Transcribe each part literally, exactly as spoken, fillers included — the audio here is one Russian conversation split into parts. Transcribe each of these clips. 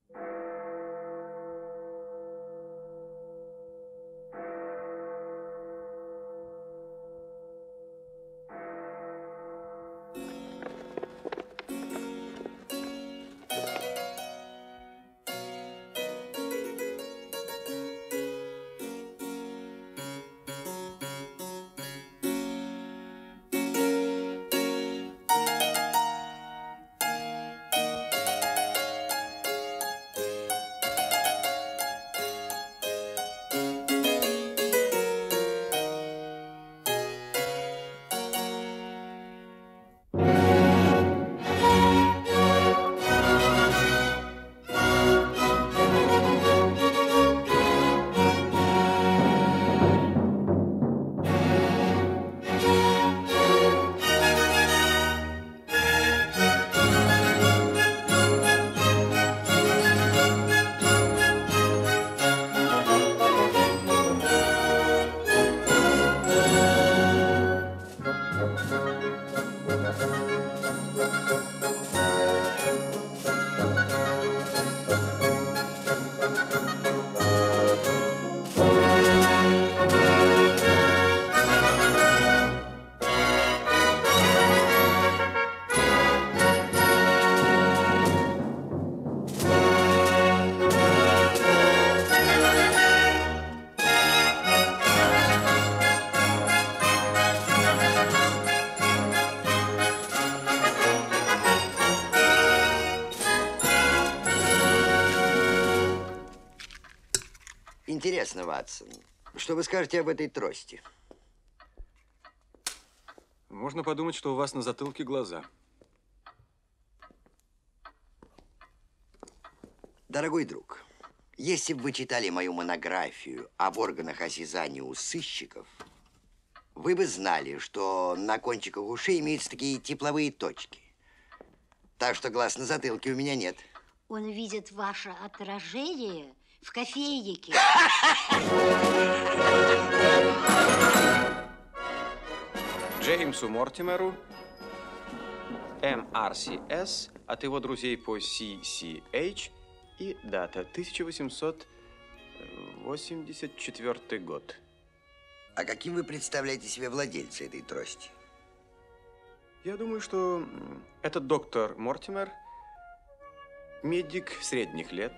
Интересно, Ватсон, что вы скажете об этой трости? Можно подумать, что у вас на затылке глаза. Дорогой друг, если бы вы читали мою монографию об органах осязания у сыщиков, вы бы знали, что на кончиках ушей имеются такие тепловые точки. Так что глаз на затылке у меня нет. Он видит ваше отражение в кофейнике. Джеймсу Мортимеру, эм ар си эс, от его друзей по си си эйч, и дата тысяча восемьсот восемьдесят четвёртый год. А каким вы представляете себе владельца этой трости? Я думаю, что этот доктор Мортимер, медик средних лет.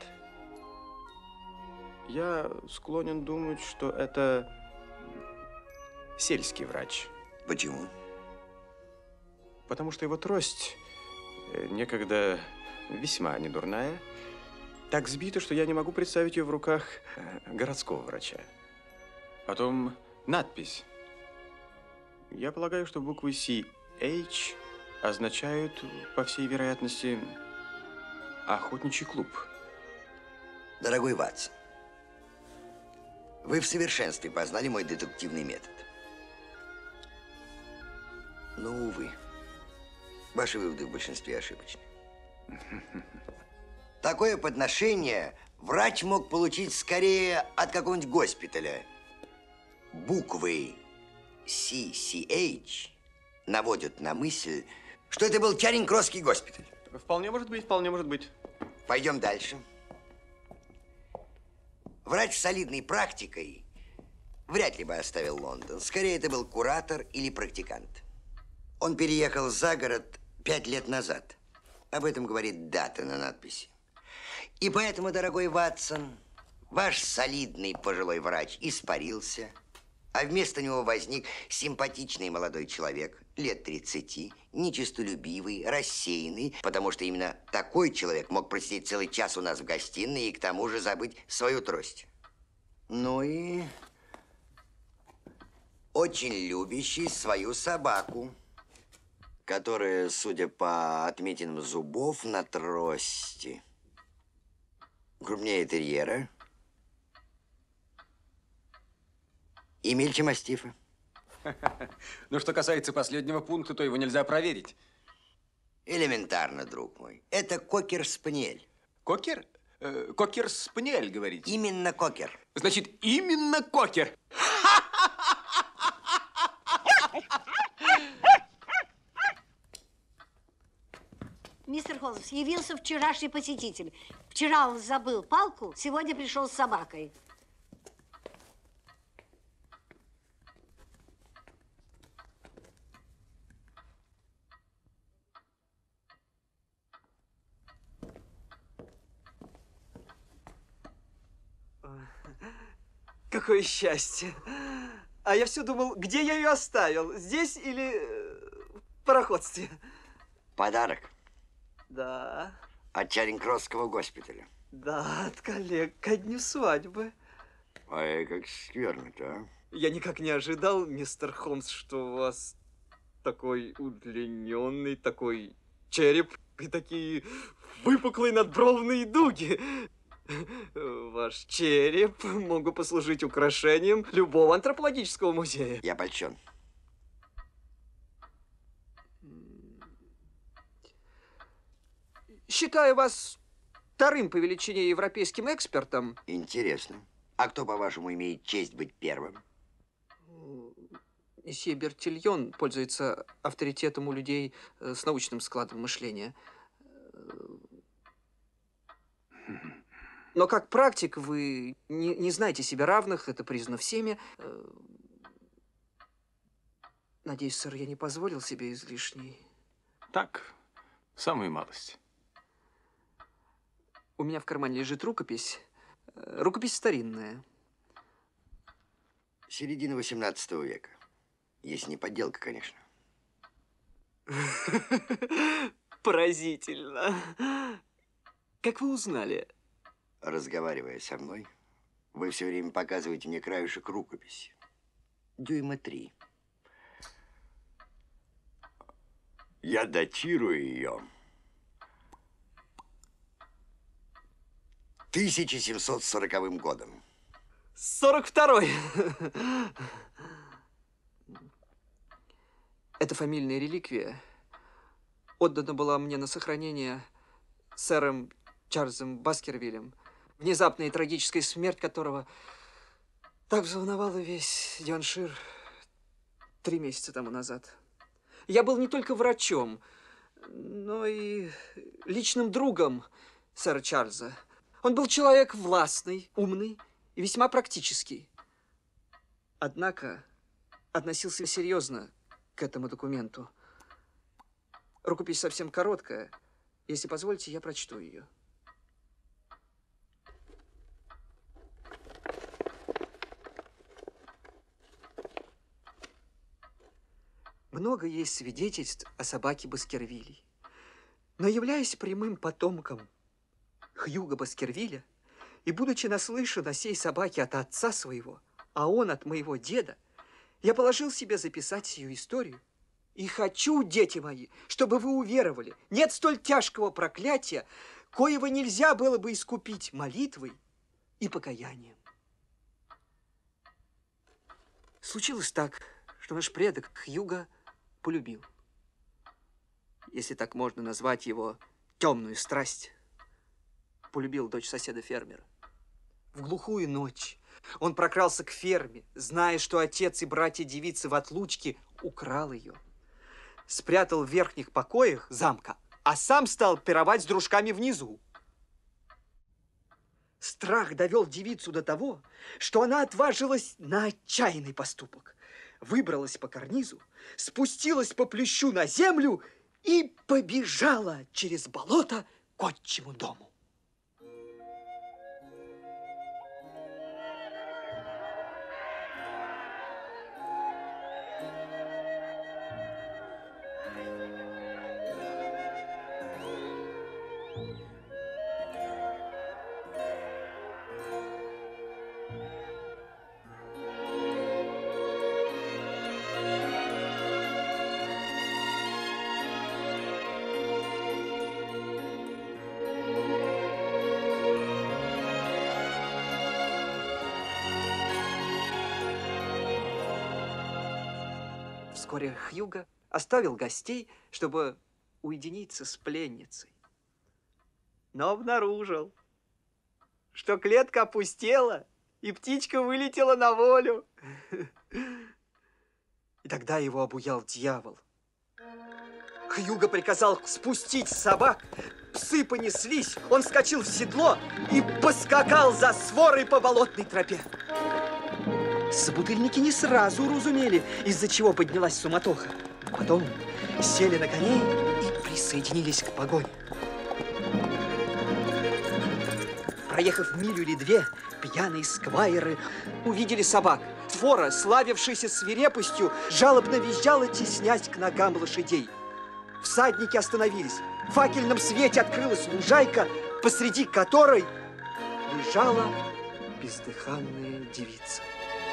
Я склонен думать, что это сельский врач. Почему? Потому что его трость, некогда весьма недурная, так сбита, что я не могу представить ее в руках городского врача. Потом надпись. Я полагаю, что буквы си эйч означают, по всей вероятности, охотничий клуб. Дорогой Ватсон, вы в совершенстве познали мой дедуктивный метод. Но, увы, ваши выводы в большинстве ошибочны. Такое подношение врач мог получить скорее от какого-нибудь госпиталя. Буквы си си эйч наводят на мысль, что это был Чаринг-Кроссский госпиталь. Вполне может быть, вполне может быть. Пойдем дальше. Врач с солидной практикой вряд ли бы оставил Лондон. Скорее, это был куратор или практикант. Он переехал за город пять лет назад. Об этом говорит дата на надписи. И поэтому, дорогой Ватсон, ваш солидный пожилой врач испарился, а вместо него возник симпатичный молодой человек, лет тридцати, нечистолюбивый, рассеянный, потому что именно такой человек мог просидеть целый час у нас в гостиной и к тому же забыть свою трость. Ну и очень любящий свою собаку, которая, судя по отметинам зубов на трости, крупнее терьера и мельче мастифа. Но что касается последнего пункта, то его нельзя проверить. Элементарно, друг мой. Это кокер-спаниель. Кокер? Э, кокер-спаниель, говорите? Именно кокер. Значит, именно кокер. Мистер Холмс, явился вчерашний посетитель. Вчера он забыл палку, сегодня пришел с собакой. Какое счастье. А я все думал, где я ее оставил? Здесь или в пароходстве? Подарок. Да. От Чаринг-Кроссского госпиталя. Да, от коллег ко дню свадьбы. Ой, как скверно-то, а? Я никак не ожидал, мистер Холмс, что у вас такой удлиненный, такой череп и такие выпуклые надбровные дуги. Ваш череп мог бы послужить украшением любого антропологического музея. Я польщен. Считаю вас вторым по величине европейским экспертом. Интересно. А кто, по-вашему, имеет честь быть первым? Месье Бертильон пользуется авторитетом у людей с научным складом мышления. Но как практик вы не, не знаете себе равных, это признано всеми. Надеюсь, сэр, я не позволил себе излишней. Так, самую малость. У меня в кармане лежит рукопись. Рукопись старинная. Середина восемнадцатого века. Если не подделка, конечно. Поразительно. Как вы узнали? Разговаривая со мной, вы все время показываете мне краюшек рукописи. Дюйма три. Я датирую ее тысяча семьсот сороковым годом. сорок второй. Эта фамильная реликвия отдана была мне на сохранение сэром Чарльзом Баскервиллем, внезапная и трагическая смерть которого так взволновала весь Девоншир три месяца тому назад. Я был не только врачом, но и личным другом сэра Чарльза. Он был человек властный, умный и весьма практический. Однако относился серьезно к этому документу. Рукопись совсем короткая. Если позволите, я прочту ее. Много есть свидетельств о собаке Баскервилей. Но являясь прямым потомком Хьюга Баскервилля и будучи наслышан о сей собаке от отца своего, а он от моего деда, я положил себе записать сию историю. И хочу, дети мои, чтобы вы уверовали, нет столь тяжкого проклятия, коего нельзя было бы искупить молитвой и покаянием. Случилось так, что наш предок Хьюга полюбил, если так можно назвать его темную страсть, полюбил дочь соседа-фермера. В глухую ночь он прокрался к ферме, зная, что отец и братья девицы в отлучке, украл ее, спрятал в верхних покоях замка, а сам стал пировать с дружками внизу. Страх довел девицу до того, что она отважилась на отчаянный поступок. Выбралась по карнизу, спустилась по плющу на землю и побежала через болото к отчему дому. Вскоре Хьюга оставил гостей, чтобы уединиться с пленницей. Но обнаружил, что клетка опустела, и птичка вылетела на волю. И тогда его обуял дьявол. Хьюго приказал спустить собак. Псы понеслись, он вскочил в седло и поскакал за сворой по болотной тропе. Собутыльники не сразу уразумели, из-за чего поднялась суматоха. Потом сели на коней и присоединились к погоне. Проехав милю или две, пьяные сквайры увидели собак. Свора, славившаяся свирепостью, жалобно визжала, теснясь к ногам лошадей. Всадники остановились. В факельном свете открылась лужайка, посреди которой лежала бездыханная девица.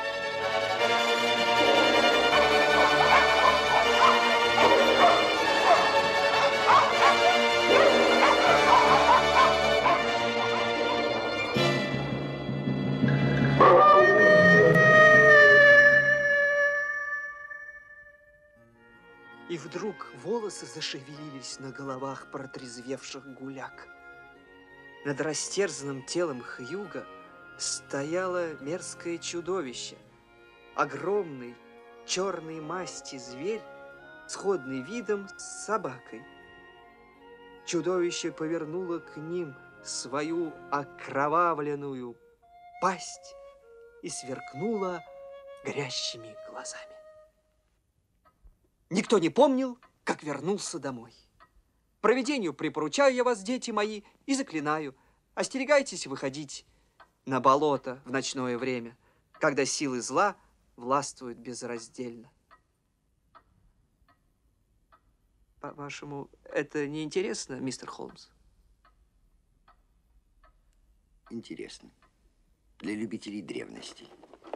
И вдруг волосы зашевелились на головах протрезвевших гуляк. Над растерзанным телом Хьюго стояло мерзкое чудовище. Огромный черной масти зверь, сходный видом с собакой. Чудовище повернуло к ним свою окровавленную пасть и сверкнуло горящими глазами. Никто не помнил, как вернулся домой. Провидению припоручаю я вас, дети мои, и заклинаю. Остерегайтесь выходить на болото в ночное время, когда силы зла властвуют безраздельно. По-вашему, это не интересно, мистер Холмс? Интересно. Для любителей древностей.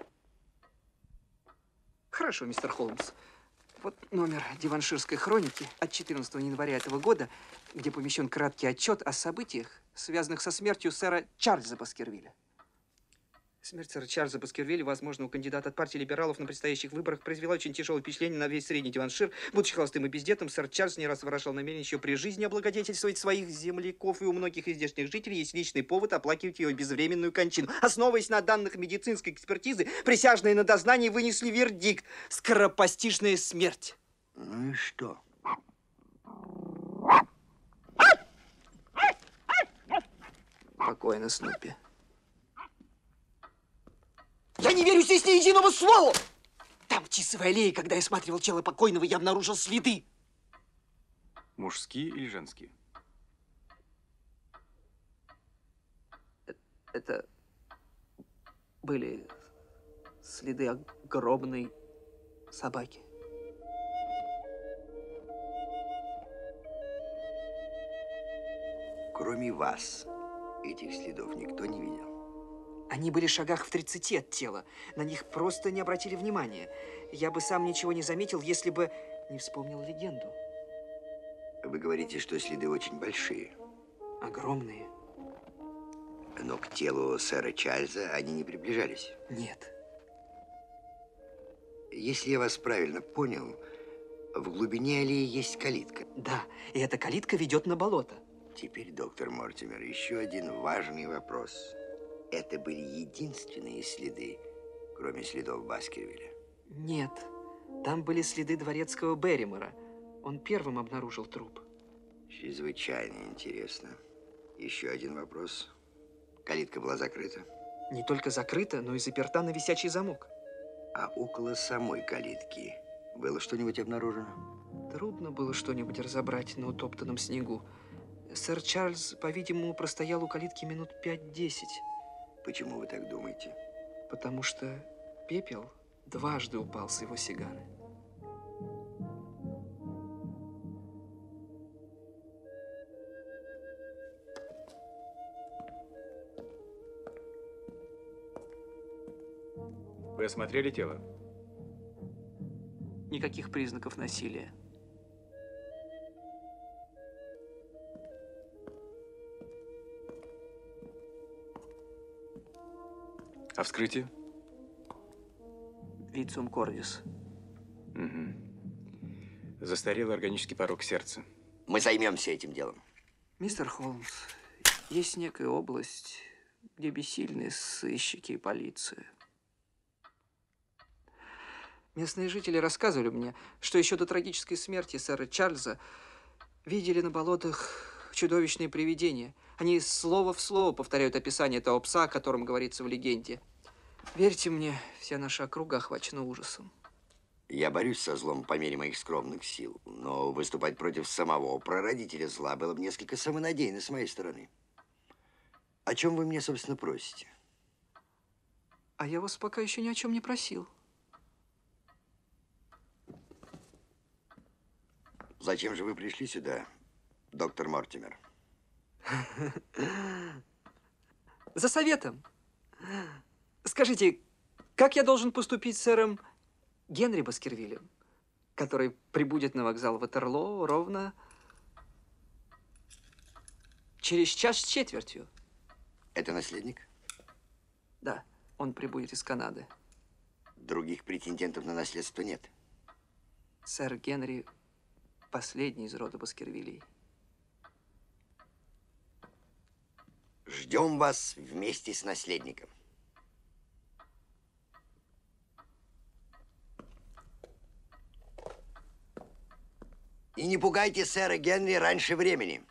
Хорошо, мистер Холмс. Вот номер Диванширской хроники от четырнадцатого января этого года, где помещен краткий отчет о событиях, связанных со смертью сэра Чарльза Баскервилля. Смерть сэра Чарльза Баскервилля, возможно, у кандидата от партии либералов на предстоящих выборах, произвела очень тяжелое впечатление на весь средний Диваншир. Будучи холостым и бездетным, сэр Чарльз не раз выражал намерение еще при жизни облагодетельствовать своих земляков, и у многих из здешних жителей есть личный повод оплакивать его безвременную кончину. Основываясь на данных медицинской экспертизы, присяжные на дознании вынесли вердикт: скоропостижная смерть. Ну и что? Спокойно, Снупи. Я не верю здесь ни единого слова! Там, в Тисовой аллее, когда я осматривал тело покойного, я обнаружил следы. Мужские или женские? Это были следы огромной собаки. Кроме вас, этих следов никто не видел? Они были в шагах в тридцати от тела. На них просто не обратили внимания. Я бы сам ничего не заметил, если бы не вспомнил легенду. Вы говорите, что следы очень большие. Огромные. Но к телу сэра Чарльза они не приближались. Нет. Если я вас правильно понял, в глубине аллеи есть калитка. Да, и эта калитка ведет на болото. Теперь, доктор Мортимер, еще один важный вопрос. Это были единственные следы, кроме следов Баскервилля? Нет. Там были следы дворецкого Берримора. Он первым обнаружил труп. Чрезвычайно интересно. Еще один вопрос. Калитка была закрыта? Не только закрыта, но и заперта на висячий замок. А около самой калитки было что-нибудь обнаружено? Трудно было что-нибудь разобрать на утоптанном снегу. Сэр Чарльз, по-видимому, простоял у калитки минут пять-десять. Почему вы так думаете? Потому что пепел дважды упал с его сигары. Вы осмотрели тело? Никаких признаков насилия. А вскрытие? Вицум кордис. Угу. Застарелый органический порок сердца. Мы займемся этим делом. Мистер Холмс, есть некая область, где бессильны сыщики и полиция. Местные жители рассказывали мне, что еще до трагической смерти сэра Чарльза видели на болотах чудовищные привидения. Они слово в слово повторяют описание того пса, о котором говорится в легенде. Верьте мне, вся наша округа охвачена ужасом. Я борюсь со злом по мере моих скромных сил, но выступать против самого прародителя зла было бы несколько самонадеянно с моей стороны. О чем вы меня, собственно, просите? А я вас пока еще ни о чем не просил. Зачем же вы пришли сюда, доктор Мортимер? За советом. Скажите, как я должен поступить с сэром Генри Баскервилем, который прибудет на вокзал Ватерлоо ровно через час с четвертью? Это наследник? Да, он прибудет из Канады. Других претендентов на наследство нет. Сэр Генри последний из рода Баскервилей. Ждем вас вместе с наследником. И не пугайте сэра Генри раньше времени.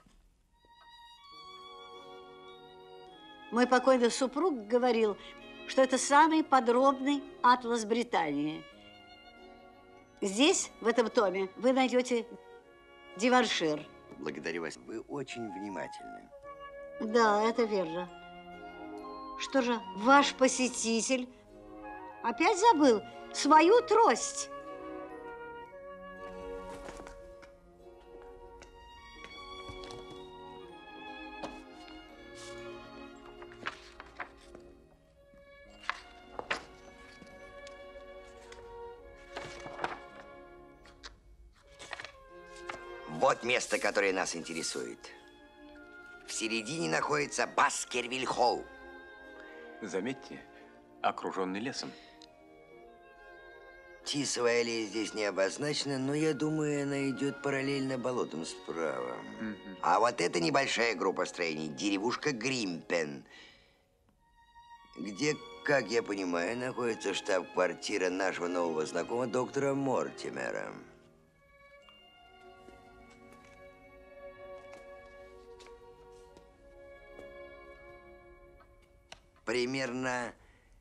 Мой покойный супруг говорил, что это самый подробный атлас Британии. Здесь, в этом томе, вы найдете Деваршир. Благодарю вас. Вы очень внимательны. Да, это верно. Что же, ваш посетитель опять забыл свою трость? Вот место, которое нас интересует. В середине находится Баскервиль-холл. Заметьте, окруженный лесом. Тисовая аллея здесь не обозначена, но я думаю, она идет параллельно болотам справа. Мгм. А вот это небольшая группа строений, деревушка Гримпен, где, как я понимаю, находится штаб-квартира нашего нового знакомого доктора Мортимера. Примерно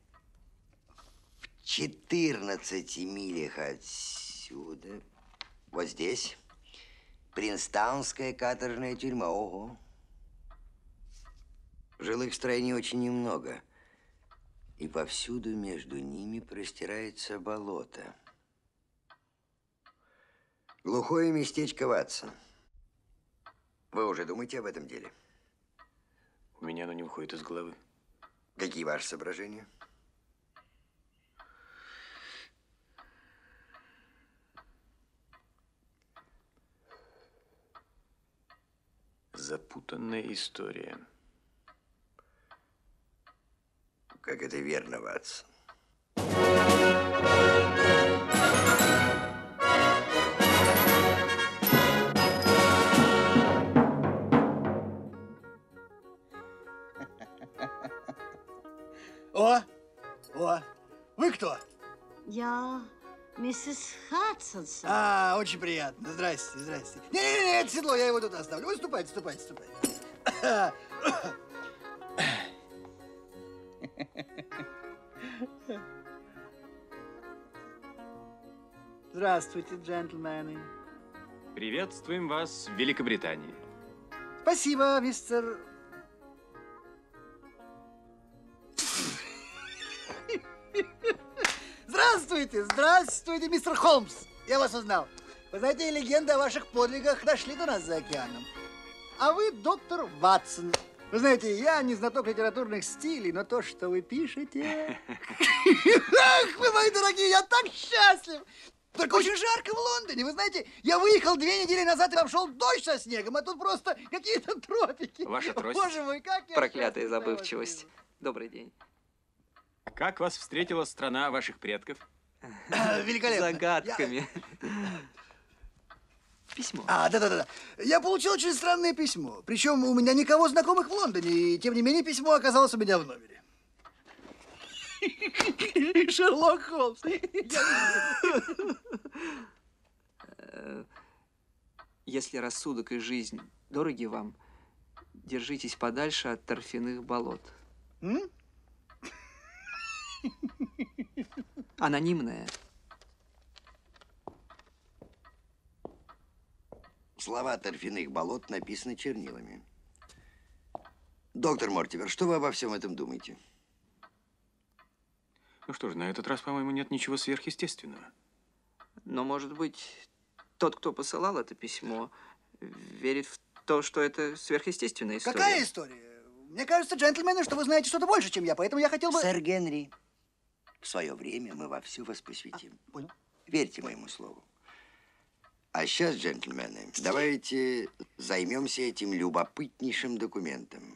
в четырнадцати милях отсюда, вот здесь, Принстаунская каторжная тюрьма. Ого. Жилых строений очень немного, и повсюду между ними простирается болото. Глухое местечко Ватсон. Вы уже думаете об этом деле? У меня оно не выходит из головы. Какие ваши соображения? Запутанная история. Как это верно, Ватсон. О, о, вы кто? Я миссис Хатсонсон. А, очень приятно. Здрасте, здрасте. Не-не-не, это седло, я его тут оставлю. Вы ступайте, ступайте, ступайте. Здравствуйте, джентльмены. Приветствуем вас в Великобритании. Спасибо, мистер... Здравствуйте, здравствуйте, мистер Холмс. Я вас узнал. Вы знаете, легенды о ваших подвигах дошли до нас за океаном. А вы доктор Ватсон. Вы знаете, я не знаток литературных стилей, но то, что вы пишете... Ах, вы мои дорогие, я так счастлив! Только очень жарко в Лондоне. Вы знаете, я выехал две недели назад, и там шел дождь со снегом, а тут просто какие-то тропики. Ваша трость. Боже мой, как я Проклятая счастлив, что я вас забывчивость. вижу. Добрый день. Как вас встретила страна ваших предков? А, великолепно. Загадками. Письмо. А, да-да-да. Я получил очень странное письмо. Причем у меня никого знакомых в Лондоне, и тем не менее письмо оказалось у меня в номере. Шерлок Холмс. Если рассудок и жизнь дороги вам, держитесь подальше от торфяных болот. М? Анонимная. Слова торфяных болот написаны чернилами. Доктор Мортимер, что вы обо всем этом думаете? Ну что ж, на этот раз, по-моему, нет ничего сверхъестественного. Но, может быть, тот, кто посылал это письмо, верит в то, что это сверхъестественная история. Какая история? Мне кажется, джентльмены, что вы знаете что-то больше, чем я, поэтому я хотел бы... Сэр Генри, в свое время мы во все вас посвятим. А, понял. Верьте моему слову. А сейчас, джентльмены, давайте займемся этим любопытнейшим документом.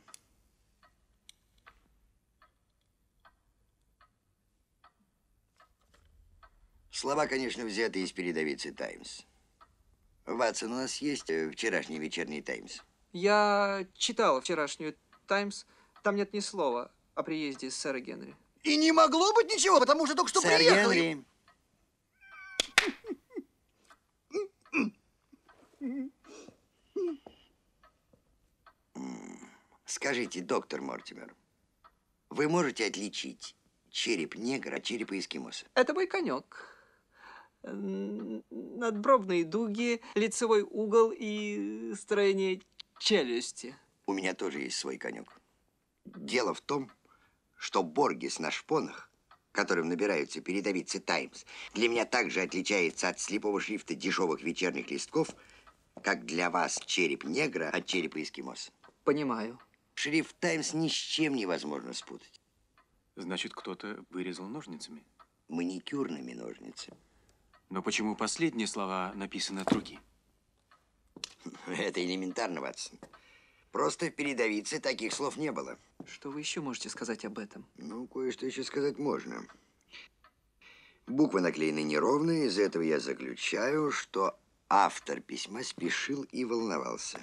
Слова, конечно, взяты из передовицы «Таймс». Ватсон, у нас есть э, вчерашний вечерний «Таймс»? Я читал вчерашнюю «Таймс». Там нет ни слова о приезде сэра Генри. И не могло быть ничего, потому что только что Сэр приехал. и- Генри, М, скажите, доктор Мортимер, вы можете отличить череп негра от черепа эскимоса? Это мой конек. Н- Надбровные дуги, лицевой угол и строение челюсти. У меня тоже есть свой конек. Дело в том, что Боргес на шпонах, которым набираются передовицы «Таймс», для меня также отличается от слепого шрифта дешевых вечерних листков, как для вас череп негра от черепа эскимоса. Понимаю. Шрифт «Таймс» ни с чем невозможно спутать. Значит, кто-то вырезал ножницами. Маникюрными ножницами. Но почему последние слова написаны от руки? Это элементарно, Ватсон. Просто в передовице таких слов не было. Что вы еще можете сказать об этом? Ну, кое-что еще сказать можно. Буквы наклеены неровно, из этого я заключаю, что автор письма спешил и волновался.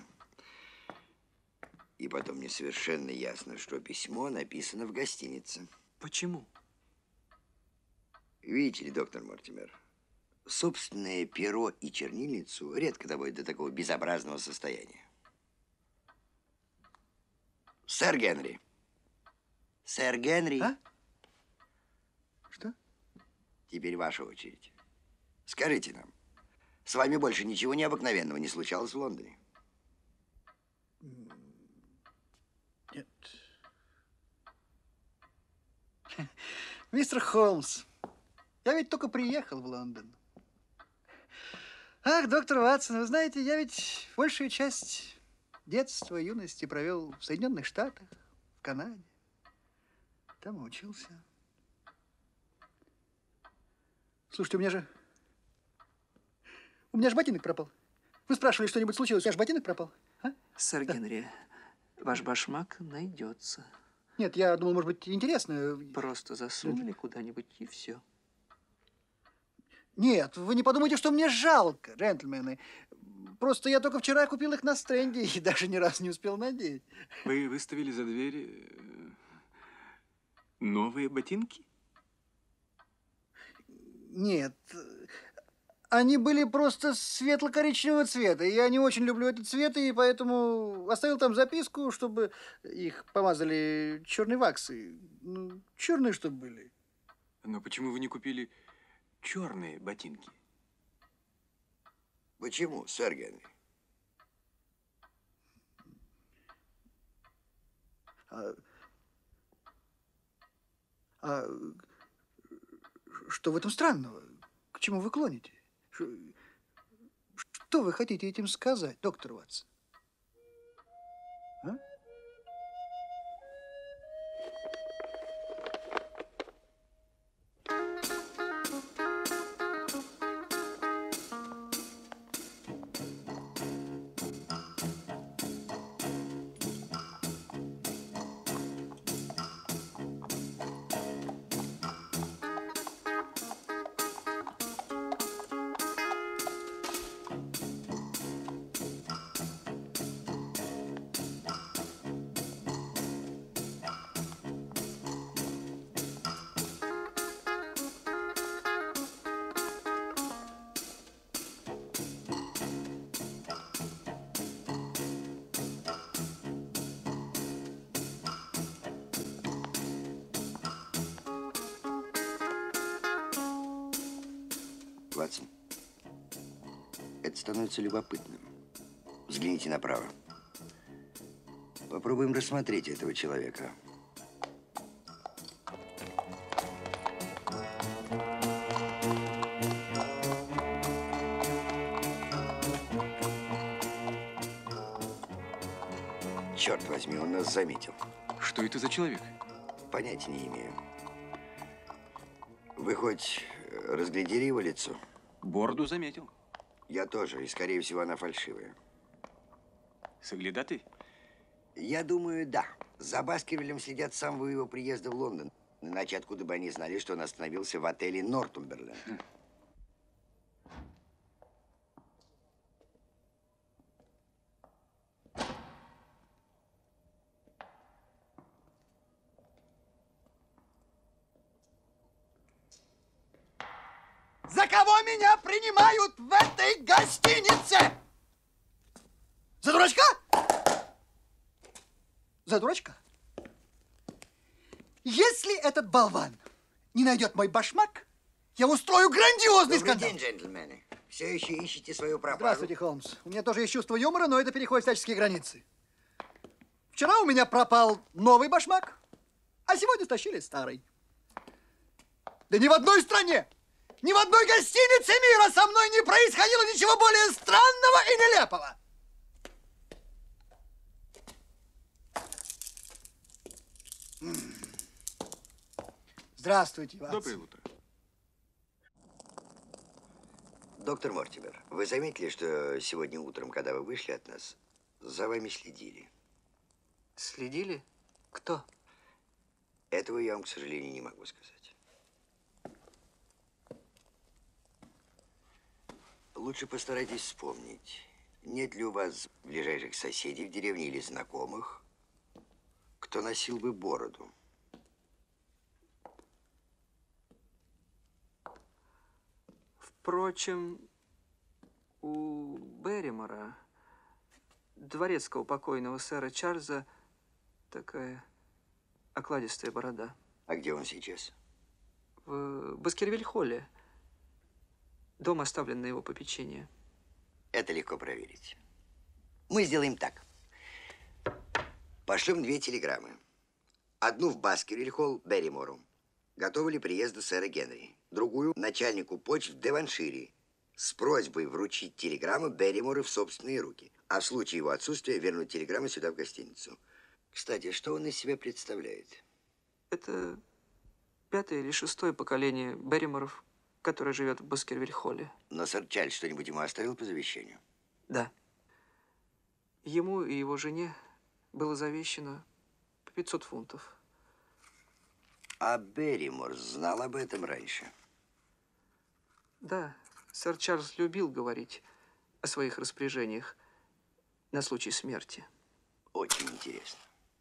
И потом мне совершенно ясно, что письмо написано в гостинице. Почему? Видите ли, доктор Мортимер, собственное перо и чернильницу редко доводят до такого безобразного состояния. Сэр Генри. Сэр Генри. А? Что? Теперь ваша очередь. Скажите нам, с вами больше ничего необыкновенного не случалось в Лондоне? Нет. Мистер Холмс, я ведь только приехал в Лондон. Ах, доктор Ватсон, вы знаете, я ведь большую часть детства и юности провел в Соединенных Штатах, в Канаде. Там и учился. Слушайте, у меня же... У меня же ботинок пропал. Вы спрашивали, что-нибудь случилось, у меня же ботинок пропал. А? Сэр Генри, ваш башмак найдется. Нет, я думал, может быть, интересно. Просто засунули куда-нибудь и все. Нет, вы не подумайте, что мне жалко, джентльмены. Просто я только вчера купил их на стенде и даже ни разу не успел надеть. Вы выставили за дверь э, новые ботинки? Нет, они были просто светло-коричневого цвета. Я не очень люблю этот цвет, и поэтому оставил там записку, чтобы их помазали черной ваксой. Ну, черные, чтобы были. Но почему вы не купили черные ботинки? Почему, сэр Генри? А, а что в этом странного? К чему вы клоните? Ш- Что вы хотите этим сказать, доктор Ватсон? А? Ватсон, это становится любопытным. Взгляните направо. Попробуем рассмотреть этого человека. Черт возьми, он нас заметил. Что это за человек? Понятия не имею. Вы хоть разглядели его лицо? Бороду заметил. Я тоже, и скорее всего она фальшивая. Соглядатый? Я думаю, да. За Баскервилем следят с самого его приезда в Лондон. Иначе откуда бы они знали, что он остановился в отеле Нортумберленд? За кого меня принимают в этой гостинице? За дурачка? За дурачка? Если этот болван не найдет мой башмак, я устрою грандиозный Добрый скандал. день, джентльмены. Все еще ищете свою пропажу? Здравствуйте, Холмс. У меня тоже есть чувство юмора, но это переходит всяческие границы. Вчера у меня пропал новый башмак, а сегодня стащили старый. Да ни в одной стране, ни в одной гостинице мира со мной не происходило ничего более странного и нелепого. Здравствуйте, Ватсон. Доброе утро. Доктор Мортимер, вы заметили, что сегодня утром, когда вы вышли от нас, за вами следили? Следили? Кто? Этого я вам, к сожалению, не могу сказать. Лучше постарайтесь вспомнить, нет ли у вас ближайших соседей в деревне или знакомых, кто носил бы бороду. Впрочем, у Берримора, дворецкого покойного сэра Чарльза, такая окладистая борода. А где он сейчас? В Баскервиль-холле. Дом оставлен на его попечение. Это легко проверить. Мы сделаем так. Пошлем две телеграммы. Одну в Баскервиль-холл Берримору. Готовы ли приезду сэра Генри? Другую начальнику почт в Девоншире с просьбой вручить телеграмму Берримору в собственные руки, а в случае его отсутствия вернуть телеграмму сюда в гостиницу. Кстати, что он из себя представляет? Это пятое или шестое поколение Берриморов, которое живет в Баскервиль-холле. Но сэр Чарльз что-нибудь ему оставил по завещанию? Да. Ему и его жене было завещено по пятьсот фунтов. А Берримор знал об этом раньше? Да, сэр Чарльз любил говорить о своих распоряжениях на случай смерти. Очень интересно.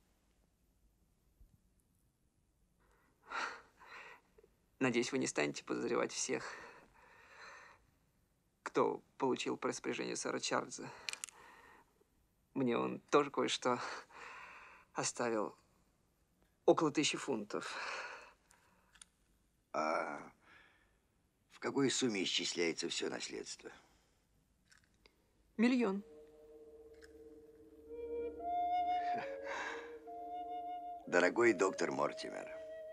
Надеюсь, вы не станете подозревать всех, кто получил по распоряжению сэра Чарльза. Мне он тоже кое-что оставил. Около тысячи фунтов. А в какой сумме исчисляется все наследство? Миллион. Дорогой доктор Мортимер,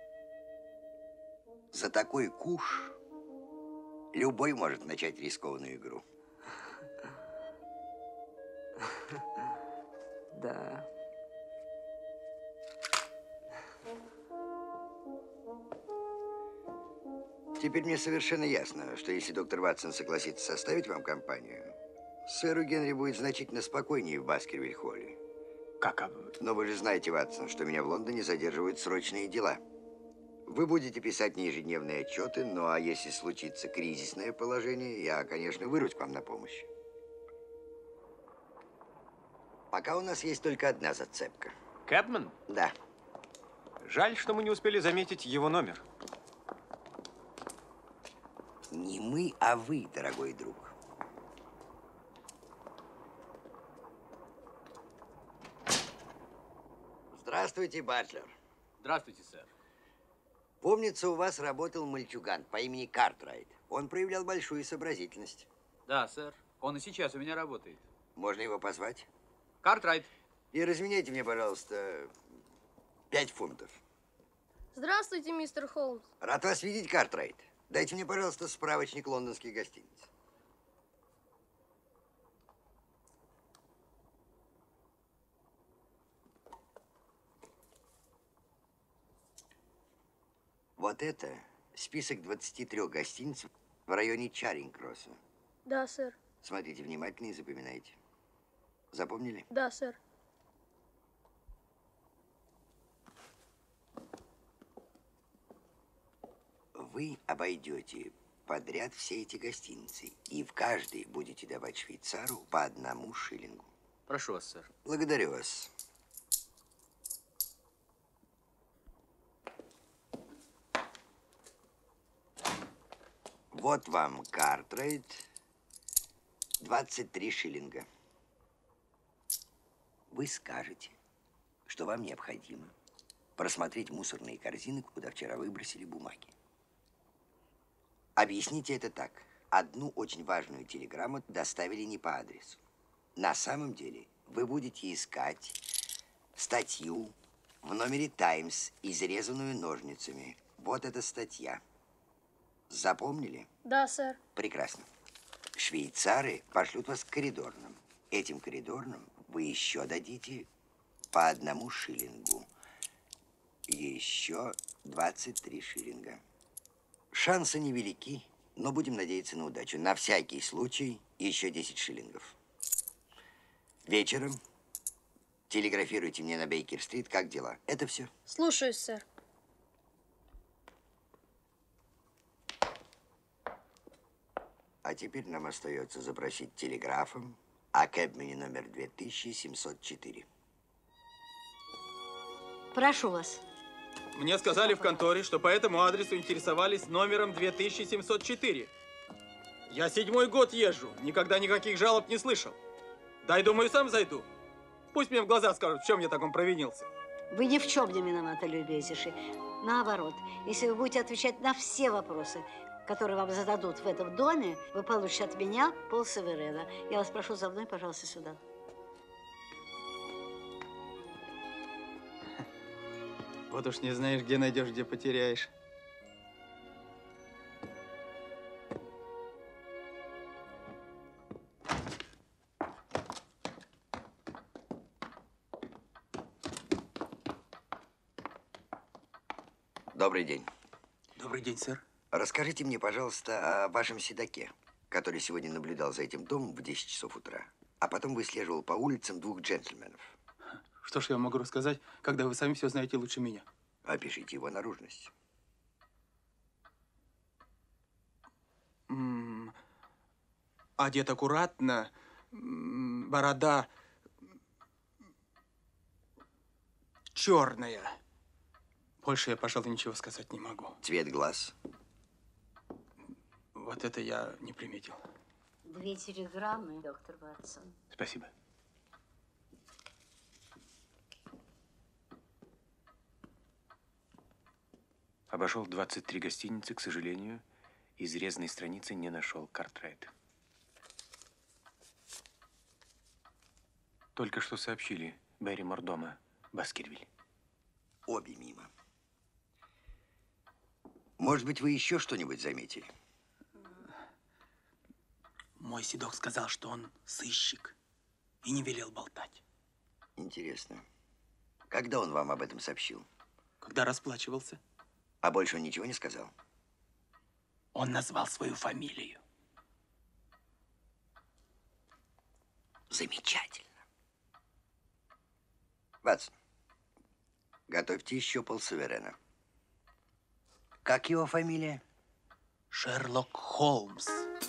за такой куш любой может начать рискованную игру. Да. Теперь мне совершенно ясно, что если доктор Ватсон согласится составить вам компанию, сэру Генри будет значительно спокойнее в Баскервиль-холле. Как? А... Но вы же знаете, Ватсон, что меня в Лондоне задерживают срочные дела. Вы будете писать мне ежедневные отчеты, ну а если случится кризисное положение, я, конечно, вырвусь к вам на помощь. Пока у нас есть только одна зацепка. Кэбман? Да. Жаль, что мы не успели заметить его номер. Не мы, а вы, дорогой друг. Здравствуйте, батлер. Здравствуйте, сэр. Помнится, у вас работал мальчуган по имени Картрайт. Он проявлял большую сообразительность. Да, сэр. Он и сейчас у меня работает. Можно его позвать? Картрайт. И разменяйте мне, пожалуйста, пять фунтов. Здравствуйте, мистер Холмс. Рад вас видеть, Картрайт. Дайте мне, пожалуйста, справочник лондонских гостиниц. Вот это список двадцати трёх гостиниц в районе Чаринг-Кросса. Да, сэр. Смотрите внимательно и запоминайте. Запомнили? Да, сэр. Вы обойдете подряд все эти гостиницы и в каждой будете давать швейцару по одному шиллингу. Прошу вас, сэр. Благодарю вас. Вот вам Картрайт, двадцать три шиллинга. Вы скажете, что вам необходимо просмотреть мусорные корзины, куда вчера выбросили бумаги. Объясните это так. Одну очень важную телеграмму доставили не по адресу. На самом деле вы будете искать статью в номере «Таймс», изрезанную ножницами. Вот эта статья. Запомнили? Да, сэр. Прекрасно. Швейцары пошлют вас к коридорным. Этим коридорным вы еще дадите по одному шиллингу. Еще двадцать три шиллинга. Шансы невелики, но будем надеяться на удачу. На всякий случай еще десять шиллингов. Вечером телеграфируйте мне на Бейкер-стрит, как дела. Это все. Слушаюсь, сэр. А теперь нам остается запросить телеграфом о кэбмене номер две тысячи семьсот четыре. Прошу вас. Мне сказали в конторе, что по этому адресу интересовались номером две тысячи семьсот четыре. Я седьмой год езжу, никогда никаких жалоб не слышал. Дай, думаю, сам зайду. Пусть мне в глаза скажут, в чем я таком провинился. Вы ни в чем не виноваты, любезнейший. Наоборот, если вы будете отвечать на все вопросы, которые вам зададут в этом доме, вы получите от меня полсаверена. Я вас прошу за мной, пожалуйста, сюда. Вот уж не знаешь, где найдешь, где потеряешь. Добрый день. Добрый день, сэр. Расскажите мне, пожалуйста, о вашем седаке, который сегодня наблюдал за этим домом в десять часов утра, а потом выслеживал по улицам двух джентльменов. Что ж я могу рассказать, когда вы сами все знаете лучше меня? Опишите его наружность. М-м, одет аккуратно, м-м, борода черная. Больше я, пожалуй, ничего сказать не могу. Цвет глаз. Вот это я не приметил. Две телеграммы, доктор Ватсон. Спасибо. Обошел двадцать три гостиницы, к сожалению, изрезанной страницы не нашел Картрайт. Только что сообщили Берримор дома, Баскервиль. Обе мимо. Может быть, вы еще что-нибудь заметили? Мой седок сказал, что он сыщик и не велел болтать. Интересно. Когда он вам об этом сообщил? Когда расплачивался, А больше он ничего не сказал? он назвал свою фамилию. Замечательно. Ватсон, готовьте еще полсаверена. Как его фамилия? Шерлок Холмс.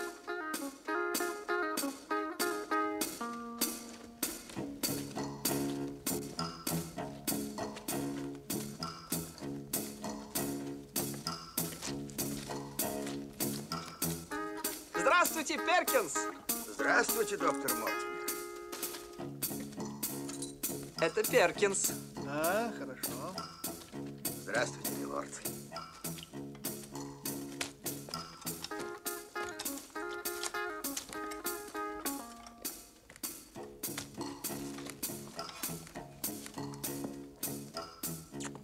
Здравствуйте, Перкинс! Здравствуйте, доктор Мортимер. Это Перкинс. Да, хорошо. Здравствуйте, милорд.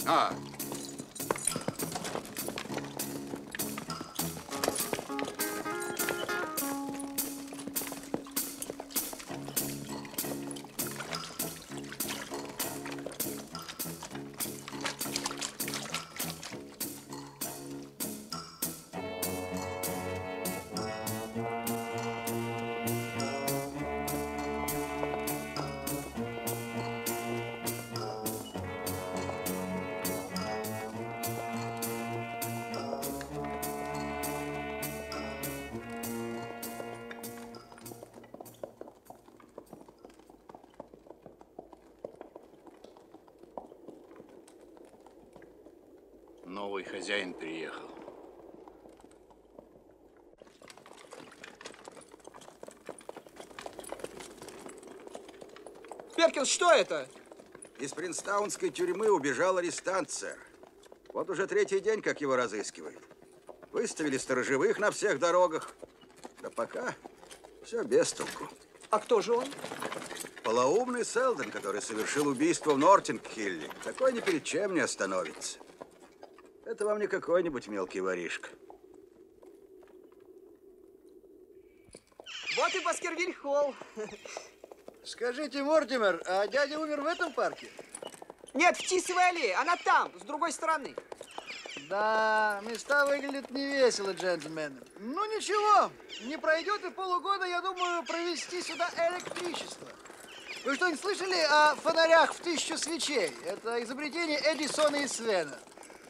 А. Новый хозяин приехал. Перкинс, что это? Из Принстаунской тюрьмы убежал арестант, сэр. Вот уже третий день, как его разыскивают. Выставили сторожевых на всех дорогах. Да пока все без толку. А кто же он? Полоумный Селдон, который совершил убийство в Нортинг-Хилле. Такой ни перед чем не остановится. Это вам не какой-нибудь мелкий воришка. Вот и Баскервиль-Холл. Скажите, Мортимер, а дядя умер в этом парке? Нет, в Тисовой аллее. Она там, с другой стороны. Да, места выглядят невесело, джентльмены. Ну ничего, не пройдет и полугода, я думаю, провести сюда электричество. Вы что-нибудь слышали о фонарях в тысячу свечей? Это изобретение Эдисона и Свена.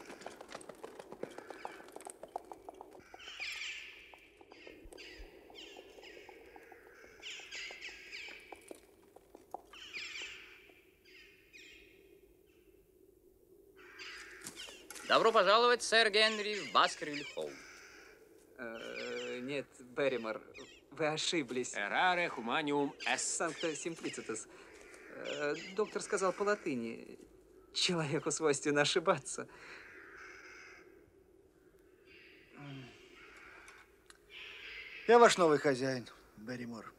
Добро пожаловать, сэр Генри, в Баскервиль-Холл. Э, нет, Берримор, вы ошиблись. Errare humanium est. Санкта Симплицитас. Э, доктор сказал по латыни. Человеку свойственно ошибаться. Я ваш новый хозяин, Берримор.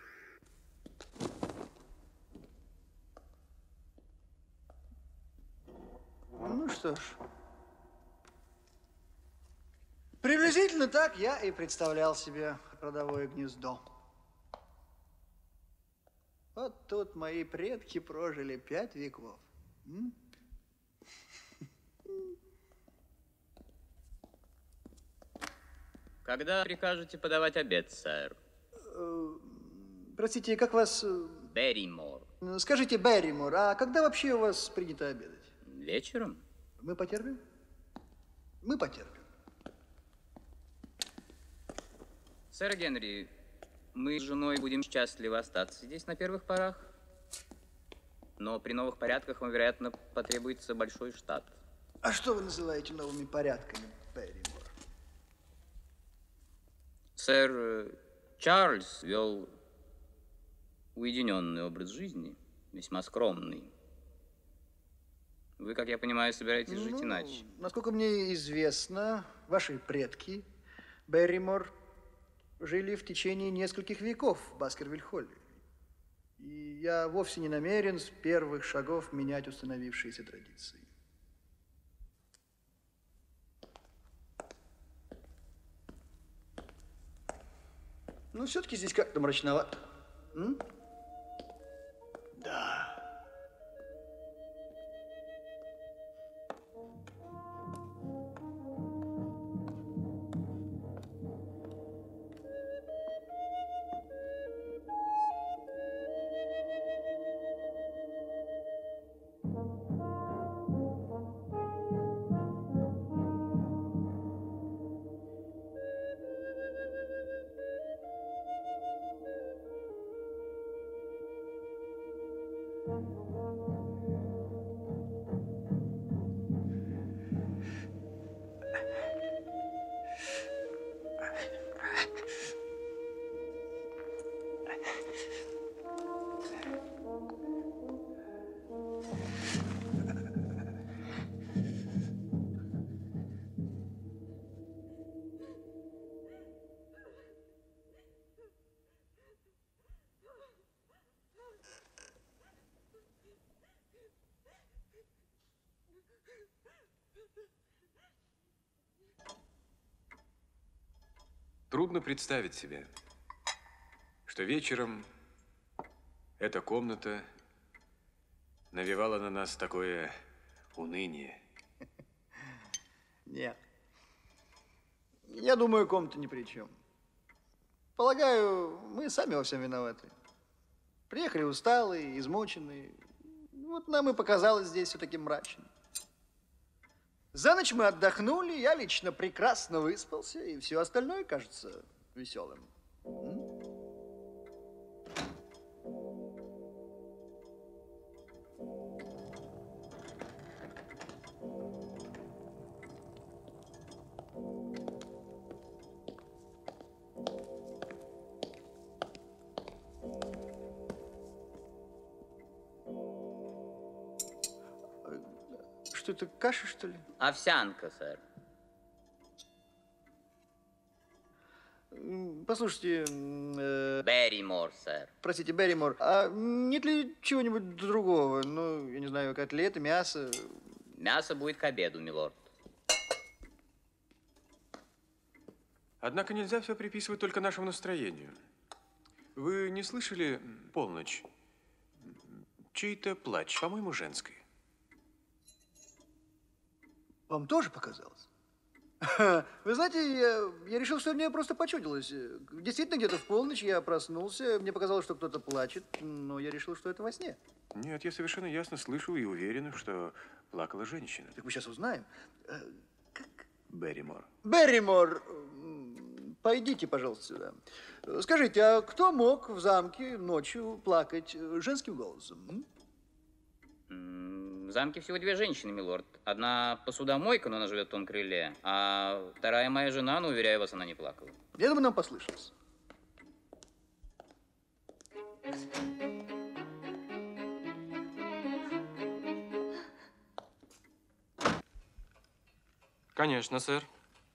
Ну что ж. Приблизительно так я и представлял себе родовое гнездо. Вот тут мои предки прожили пять веков. М? Когда прикажете подавать обед, сэр? Э, Простите, как вас... э, Берримор. Скажите, Берримор, а когда вообще у вас принято обедать? Вечером? Мы потерпим? Мы потерпим. Сэр Генри, мы с женой будем счастливы остаться здесь на первых порах. Но при новых порядках вам, вероятно, потребуется большой штат. А что вы называете новыми порядками, Берримор? Сэр э, Чарльз вел уединенный образ жизни, весьма скромный. Вы, как я понимаю, собираетесь жить Ну, иначе. Насколько мне известно, ваши предки, Берримор, жили в течение нескольких веков в Баскервиль-Холле. И я вовсе не намерен с первых шагов менять установившиеся традиции. Ну, все-таки здесь как-то мрачновато. М? Да. Трудно представить себе, что вечером эта комната навевала на нас такое уныние. Нет. Я думаю, комната ни при чем. Полагаю, мы сами во всем виноваты. Приехали усталые, измученные. Вот нам и показалось здесь все таким мрачным. За ночь мы отдохнули, я лично прекрасно выспался, и все остальное кажется веселым. Что это, каша, что ли? Овсянка, сэр. Послушайте, э, Берримор, сэр. простите, Берримор, а нет ли чего-нибудь другого? Ну, я не знаю, котлеты, мясо? Мясо будет к обеду, милорд. Однако нельзя все приписывать только нашему настроению. Вы не слышали полночь? Чей-то плач, по-моему, женский. Вам тоже показалось? Вы знаете, я, я решил, что мне просто почудилось. Действительно, где-то в полночь я проснулся, мне показалось, что кто-то плачет, но я решил, что это во сне. Нет, я совершенно ясно слышал и уверен, что плакала женщина. Так мы сейчас узнаем. Как? Берримор. Берримор, пойдите, пожалуйста, сюда. Скажите, а кто мог в замке ночью плакать женским голосом? В замке всего две женщины, милорд. Одна посудомойка, но она живет в том крыле, а вторая моя жена, но, уверяю вас, она не плакала. Я думаю, нам послышалось. Конечно, сэр.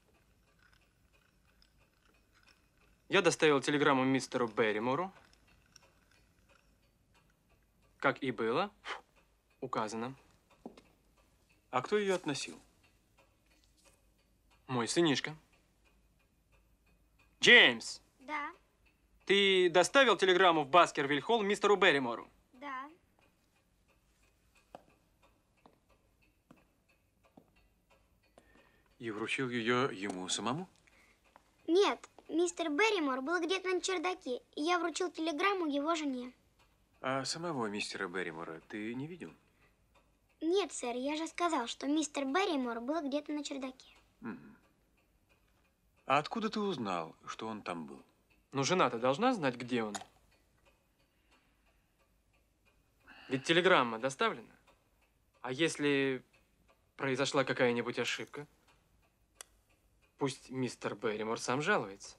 Я доставил телеграмму мистеру Берримору. Как и было указано. А кто ее относил? Мой сынишка. Джеймс! Да, Ты доставил телеграмму в Баскервиль-холл мистеру Берримору? да. И вручил ее ему самому? Нет, мистер Берримор был где-то на чердаке, и я вручил телеграмму его жене. А самого мистера Берримора ты не видел? Нет, сэр, я же сказал, что мистер Берримор был где-то на чердаке. Мгм. А откуда ты узнал, что он там был? Ну, жена-то должна знать, где он. Ведь телеграмма доставлена. А если произошла какая-нибудь ошибка, пусть мистер Берримор сам жалуется.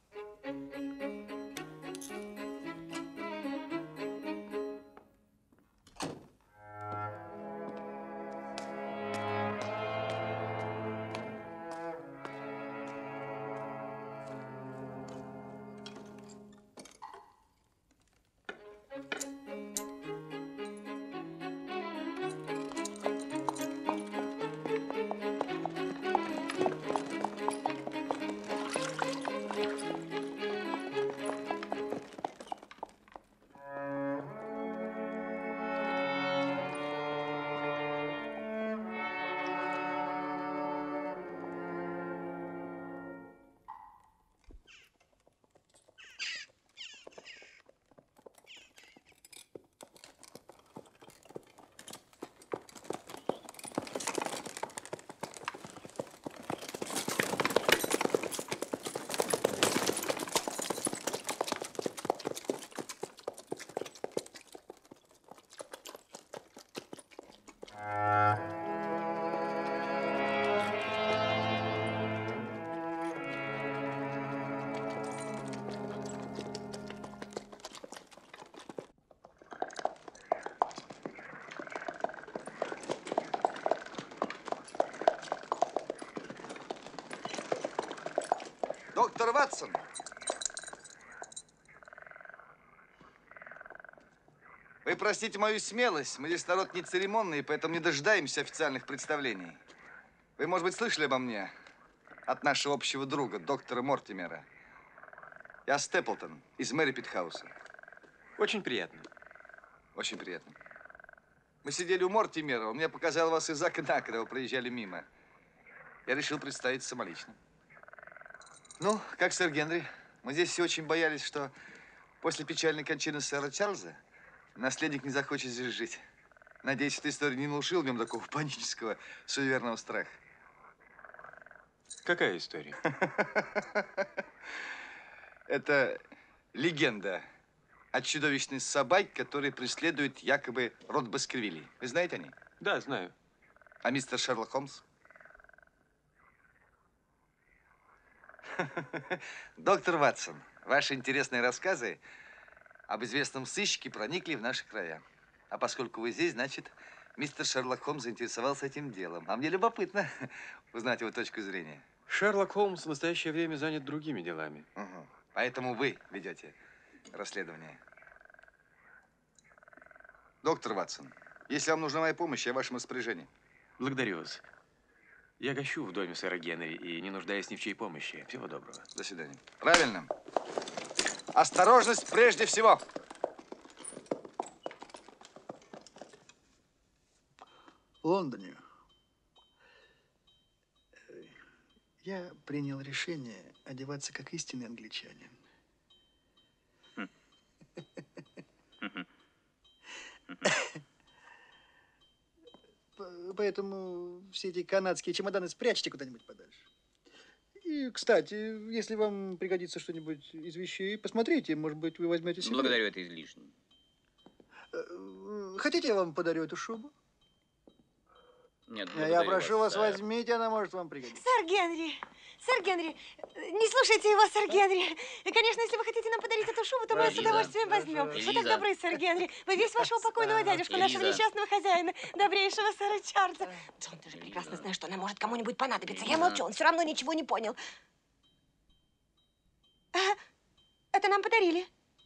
Доктор Ватсон. Вы простите мою смелость, мы здесь народ не церемонный, поэтому не дожидаемся официальных представлений. Вы, может быть, слышали обо мне от нашего общего друга, доктора Мортимера. Я Степлтон из Мэри Питхауса. Очень приятно. Очень приятно. Мы сидели у Мортимера, он мне показал вас из окна, когда вы проезжали мимо. Я решил представиться самолично. Ну, как сэр Генри? Мы здесь все очень боялись, что после печальной кончины сэра Чарльза наследник не захочет здесь жить. Надеюсь, эта история не внушила в нем такого панического, суеверного страха. Какая история? Это легенда о чудовищной собаке, которая преследует якобы род Баскервилей. Вы знаете о ней? Да, знаю. А мистер Шерлок Холмс? Доктор Ватсон, ваши интересные рассказы об известном сыщике проникли в наши края. А поскольку вы здесь, значит, мистер Шерлок Холмс заинтересовался этим делом. А мне любопытно узнать его точку зрения. Шерлок Холмс в настоящее время занят другими делами. Угу. Поэтому вы ведете расследование. Доктор Ватсон, если вам нужна моя помощь, я в вашем распоряжении. Благодарю вас. Я гощу в доме сэра Генри и не нуждаюсь ни в чьей помощи. Всего доброго. До свидания. Правильно. Осторожность прежде всего. В Лондоне я принял решение одеваться как истинный англичанин. Поэтому все эти канадские чемоданы спрячьте куда-нибудь подальше. И, кстати, если вам пригодится что-нибудь из вещей, посмотрите, может быть, вы возьмете себе. Благодарю, это излишне. Хотите, я вам подарю эту шубу? Нет, Я прошу вас, сэр. возьмите, она может вам пригодиться. Сэр Генри, сэр Генри, не слушайте его, сэр Генри. И, конечно, если вы хотите нам подарить эту шубу, то мы ее с удовольствием возьмем. Вы так Лиза. добры, сэр Генри. Вы весь вашего покойного дядюшку, нашего Лиза. несчастного хозяина, добрейшего сэра Чарльза. Джон, ты же прекрасно знаешь, что она может кому-нибудь понадобиться. Я Лиза. молчу, он все равно ничего не понял. А, это нам подарили.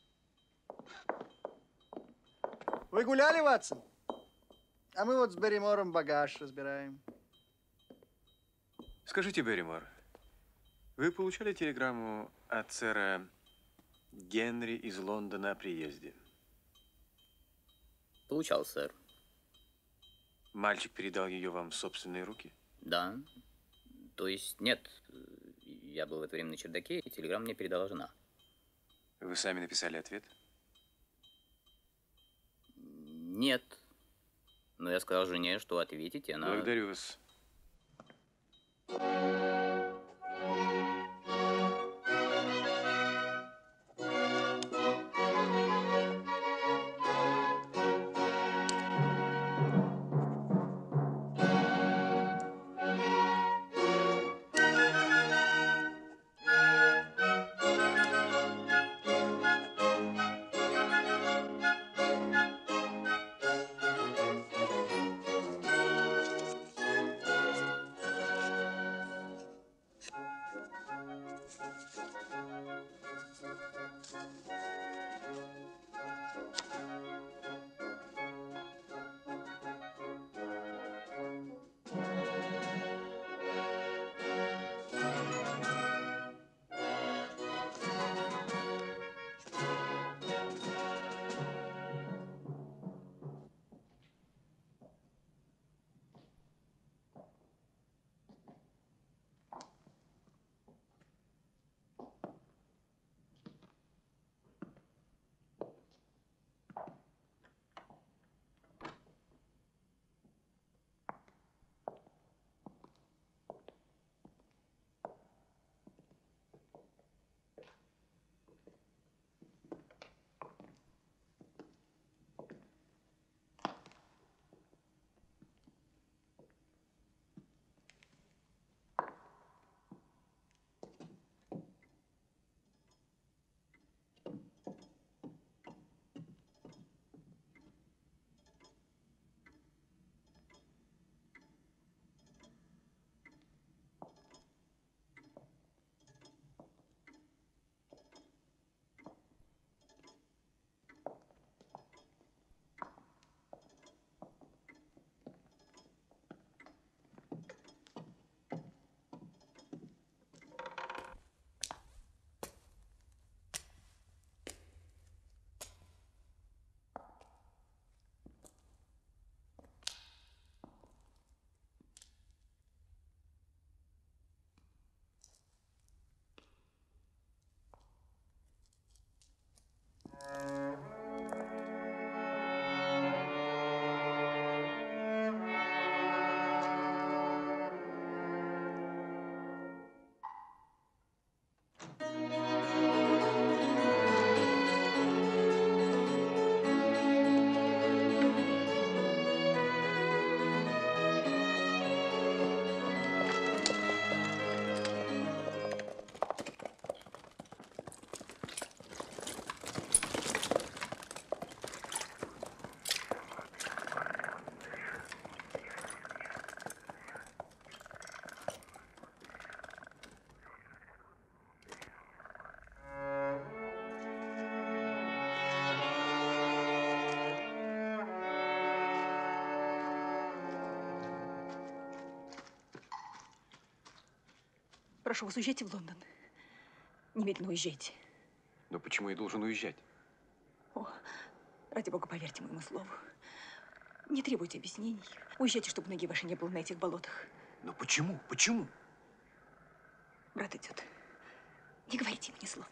Вы гуляли, Ватсон? А мы вот с Берримором багаж разбираем. Скажите, Берримор, вы получали телеграмму от сэра Генри из Лондона о приезде? Получал, сэр. Мальчик передал ее вам в собственные руки? Да. То есть нет. Я был в это время на чердаке, и телеграмму мне передала жена. Вы сами написали ответ? Нет. Но я сказал жене, что ответить, и она... Благодарю вас. прошу вас, уезжайте в Лондон. Немедленно уезжайте. Но почему я должен уезжать? О, ради бога, поверьте моему слову. Не требуйте объяснений. Уезжайте, чтобы ноги вашей не было на этих болотах. Но почему? Почему? Брат идет. Не говорите ему ни слова.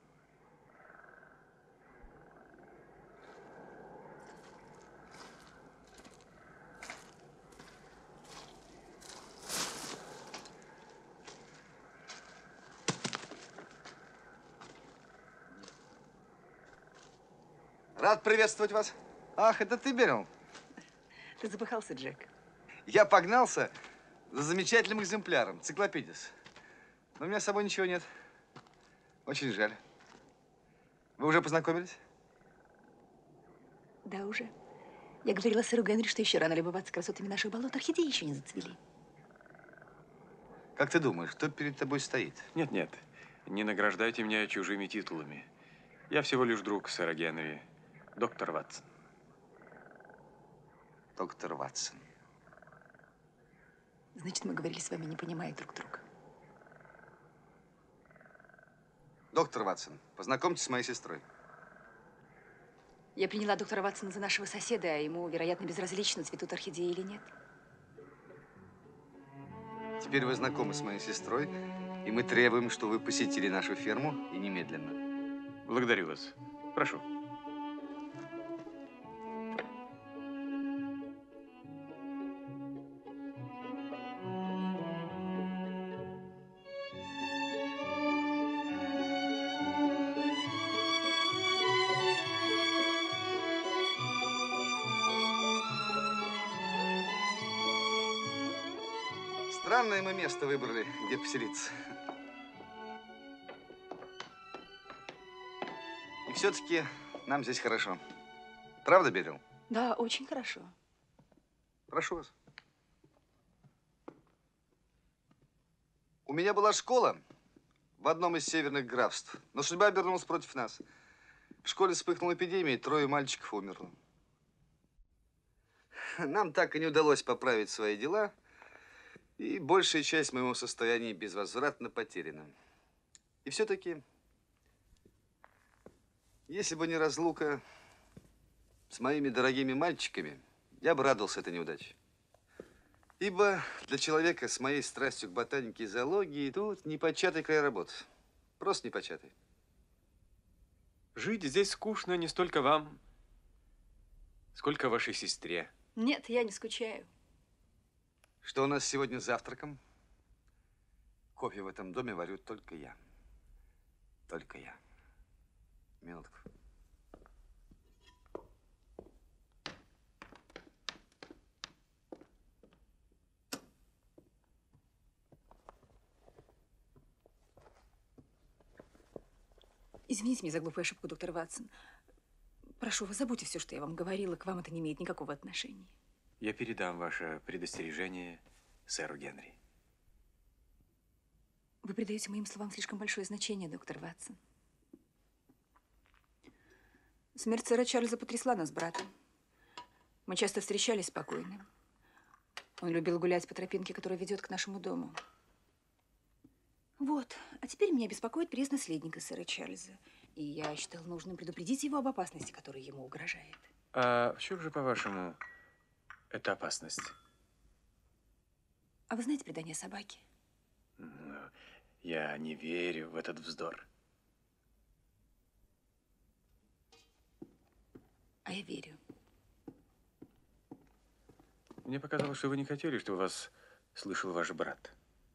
Рад приветствовать вас. Ах, это ты, Берил? Ты запыхался, Джек. Я погнался за замечательным экземпляром, Циклопедис. Но у меня с собой ничего нет. Очень жаль. Вы уже познакомились? Да, уже. Я говорила сэру Генри, что еще рано любоваться красотами наших болот. Орхидеи еще не зацвели. Как ты думаешь, кто перед тобой стоит? Нет, нет. Не награждайте меня чужими титулами. Я всего лишь друг сэра Генри. Доктор Ватсон. Доктор Ватсон. Значит, мы говорили с вами, не понимая друг друга. Доктор Ватсон, познакомьтесь с моей сестрой. Я приняла доктора Ватсона за нашего соседа, а ему, вероятно, безразлично, цветут орхидеи или нет. Теперь вы знакомы с моей сестрой, и мы требуем, что вы посетили нашу ферму и немедленно. Благодарю вас. Прошу. Странное мы место выбрали, где поселиться. И все-таки нам здесь хорошо. Правда, Берил? Да, очень хорошо. Прошу вас. У меня была школа в одном из северных графств, но судьба обернулась против нас. В школе вспыхнула эпидемия, и трое мальчиков умерло. Нам так и не удалось поправить свои дела, и большая часть моего состояния безвозвратно потеряна. И все-таки, если бы не разлука с моими дорогими мальчиками, я бы радовался этой неудаче. Ибо для человека с моей страстью к ботанике и зоологии тут непочатый край работы. Просто непочатый. Жить здесь скучно не столько вам, сколько вашей сестре. Нет, я не скучаю. Что у нас сегодня с завтраком? Кофе в этом доме варю только я. Только я. Минутку. Извините меня за глупую ошибку, доктор Ватсон. Прошу вас, забудьте все, что я вам говорила. К вам это не имеет никакого отношения. Я передам ваше предостережение сэру Генри. Вы придаете моим словам слишком большое значение, доктор Ватсон. Смерть сэра Чарльза потрясла нас с братом. Мы часто встречались спокойно. Он любил гулять по тропинке, которая ведет к нашему дому. Вот. А теперь меня беспокоит приезд наследника сэра Чарльза. И я считал нужным предупредить его об опасности, которая ему угрожает. А в чем же, по-вашему, эта опасность? А вы знаете предание собаки? Ну, я не верю в этот вздор. А я верю. Мне показалось, что вы не хотели, чтобы вас слышал ваш брат.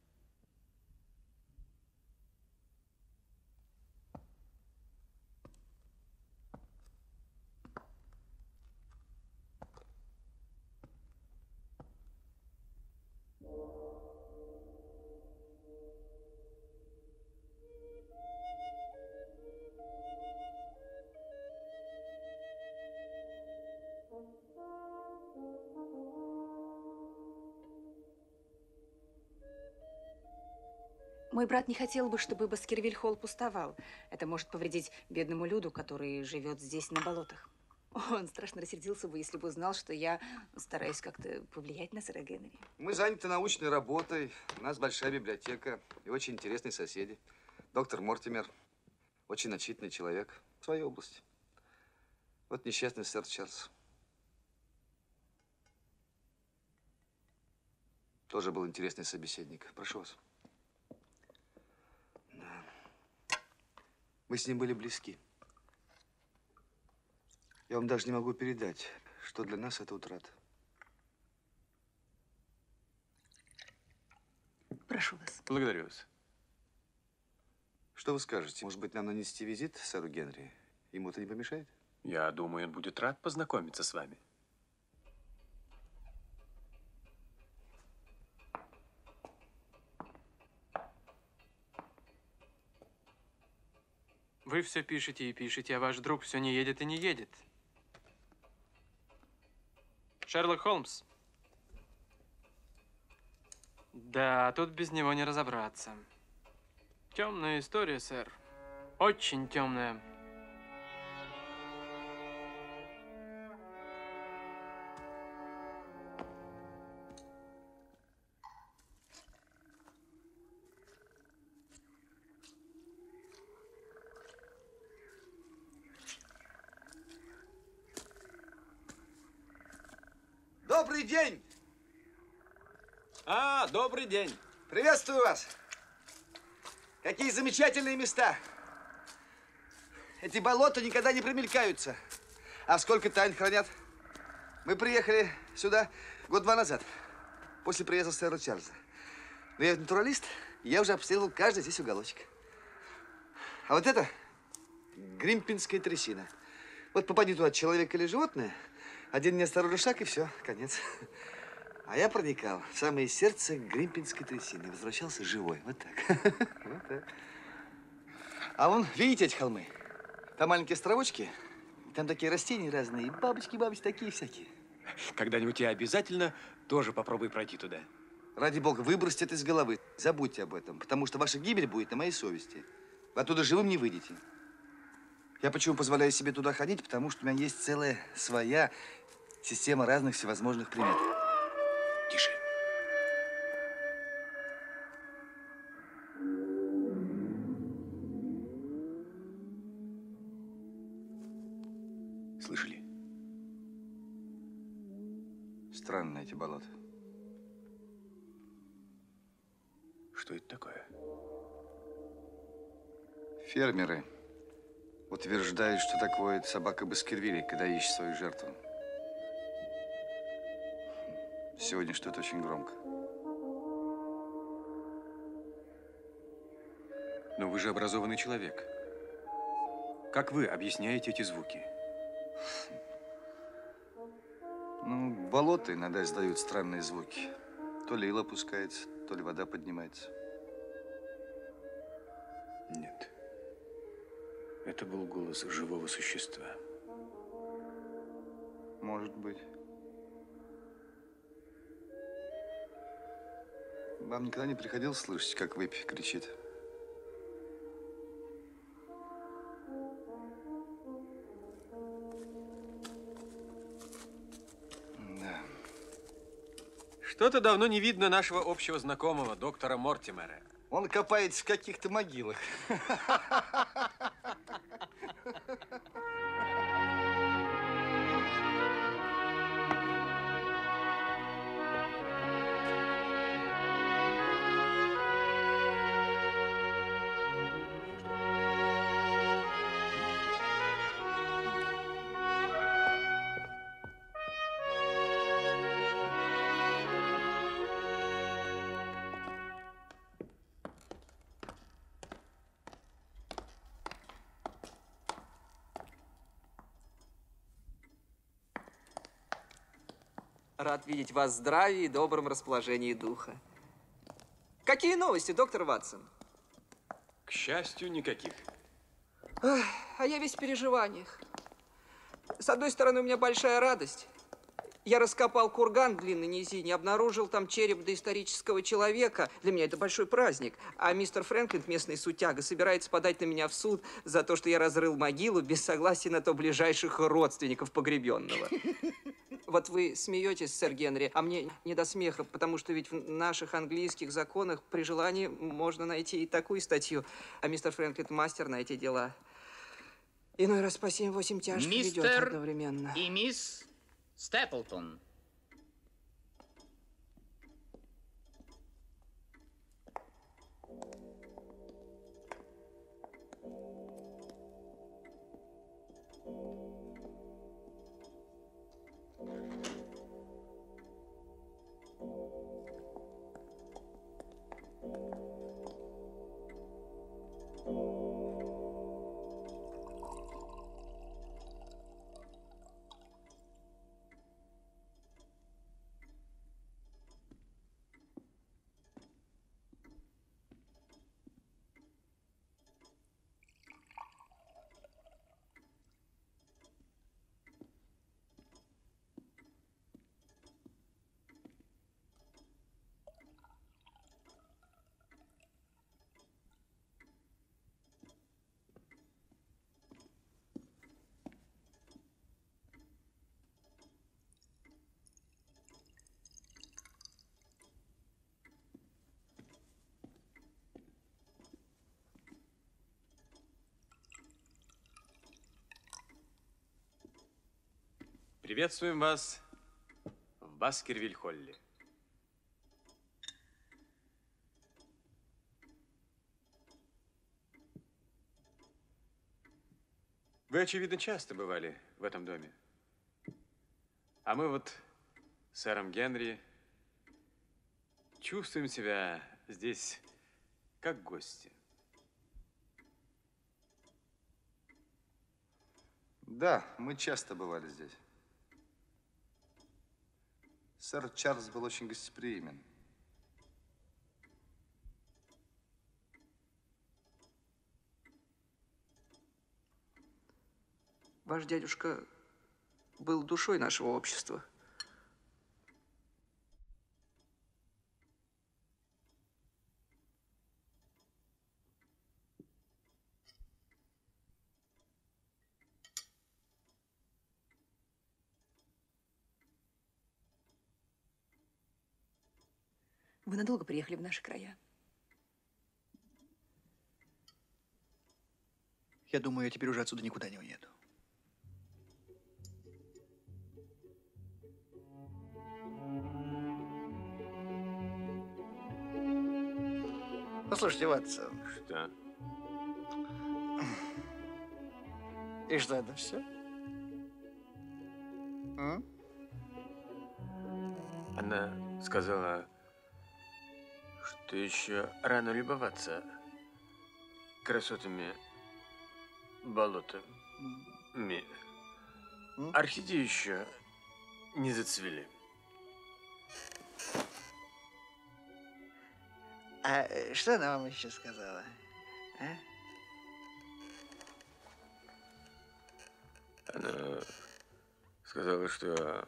Мой брат не хотел бы, чтобы Баскервиль-холл пустовал. Это может повредить бедному люду, который живет здесь, на болотах. Он страшно рассердился бы, если бы узнал, что я стараюсь как-то повлиять на сэра Генри. Мы заняты научной работой, у нас большая библиотека и очень интересные соседи. Доктор Мортимер очень начитанный человек в своей области. Вот несчастный сэр Чарльз. Тоже был интересный собеседник. Прошу вас. Да. Мы с ним были близки. Я вам даже не могу передать, что для нас это утрата. Прошу вас. Благодарю вас. Что вы скажете? Может быть, нам нанести визит сэру Генри? Ему это не помешает? Я думаю, он будет рад познакомиться с вами. Вы все пишете и пишете, а ваш друг все не едет и не едет. Шерлок Холмс. Да, тут без него не разобраться. Темная история, сэр. Очень темная. Добрый день! А, добрый день. Приветствую вас. Какие замечательные места. Эти болота никогда не примелькаются. А сколько тайн хранят. Мы приехали сюда год-два назад, после приезда сэра Чарльза. Но я натуралист, и я уже обследовал каждый здесь уголочек. А вот это гримпинская трясина. Вот попади туда человек или животное, один неосторожный шаг, и все, конец. А я проникал в самое сердце гримпинской трясины и возвращался живой. Вот так. Вот так. А вон, видите эти холмы? Там маленькие островочки, там такие растения разные, и бабочки, бабочки такие всякие. Когда-нибудь я обязательно тоже попробую пройти туда. Ради бога, выбросьте это из головы. Забудьте об этом, потому что ваша гибель будет на моей совести. Вы оттуда живым не выйдете. Я почему позволяю себе туда ходить? Потому что у меня есть целая своя система разных всевозможных примет. Тише. Слышали? Странные эти болота. Что это такое? Фермеры утверждают, что так воет собака Баскервилей, когда ищет свою жертву. Сегодня что-то очень громко. Но вы же образованный человек. Как вы объясняете эти звуки? Ну, болота иногда издают странные звуки. То ли ил опускается, то ли вода поднимается. Нет. Это был голос живого существа. Может быть. Вам никогда не приходилось слышать, как выпь кричит? Да. Что-то давно не видно нашего общего знакомого, доктора Мортимера. Он копается в каких-то могилах. Рад видеть вас в здравии и добром расположении духа. Какие новости, доктор Ватсон? К счастью, никаких. Ах, а я весь в переживаниях. С одной стороны, у меня большая радость. Я раскопал курган в длинной низине, обнаружил там череп доисторического человека. Для меня это большой праздник. А мистер Фрэнклин, местный сутяга, собирается подать на меня в суд за то, что я разрыл могилу без согласия на то ближайших родственников погребенного. Вот вы смеетесь, сэр Генри, а мне не до смеха, потому что ведь в наших английских законах при желании можно найти и такую статью. А мистер Фрэнклин мастер на эти дела. Иной раз по семь-восемь тяжких ведет Мистер одновременно. и мисс Степлтон. Приветствуем вас в Баскервиль-Холле. Вы, очевидно, часто бывали в этом доме. А мы вот с сэром Генри чувствуем себя здесь как гости. Да, мы часто бывали здесь. Сэр Чарльз был очень гостеприимен. Ваш дядюшка был душой нашего общества. Вы надолго приехали в наши края? Я думаю, я теперь уже отсюда никуда не уеду. Послушайте, Ватсон. Что? И что, это все? М? Она сказала, что еще рано любоваться красотами болотами. Орхидеи еще не зацвели. А что она вам еще сказала? А? Она сказала, что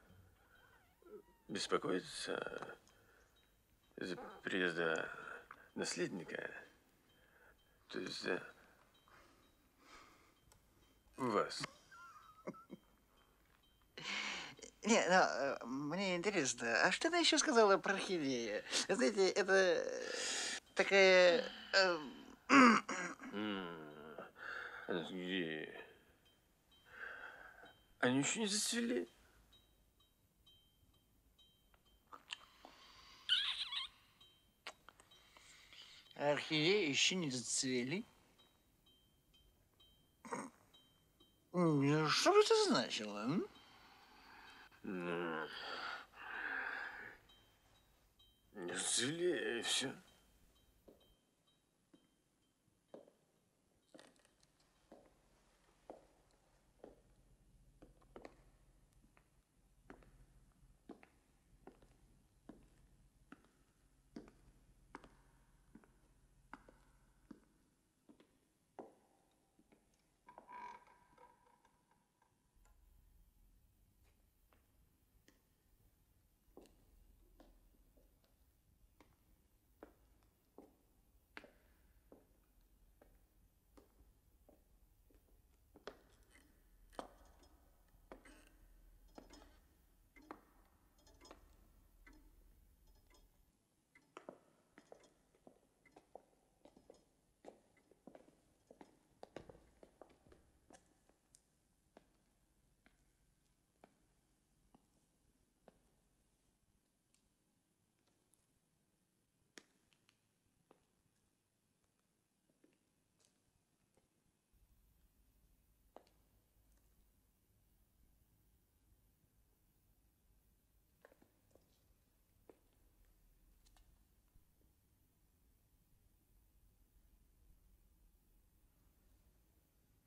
беспокоится из-за приезда наследника, то есть за вас. Не, ну, мне интересно, а что она еще сказала про орхидею? Знаете, это такая... э, Орхидеи. Они еще не зацвели. Орхидеи еще не зацвели? Ну, что бы это значило? М? Ну, не зацвели, и все.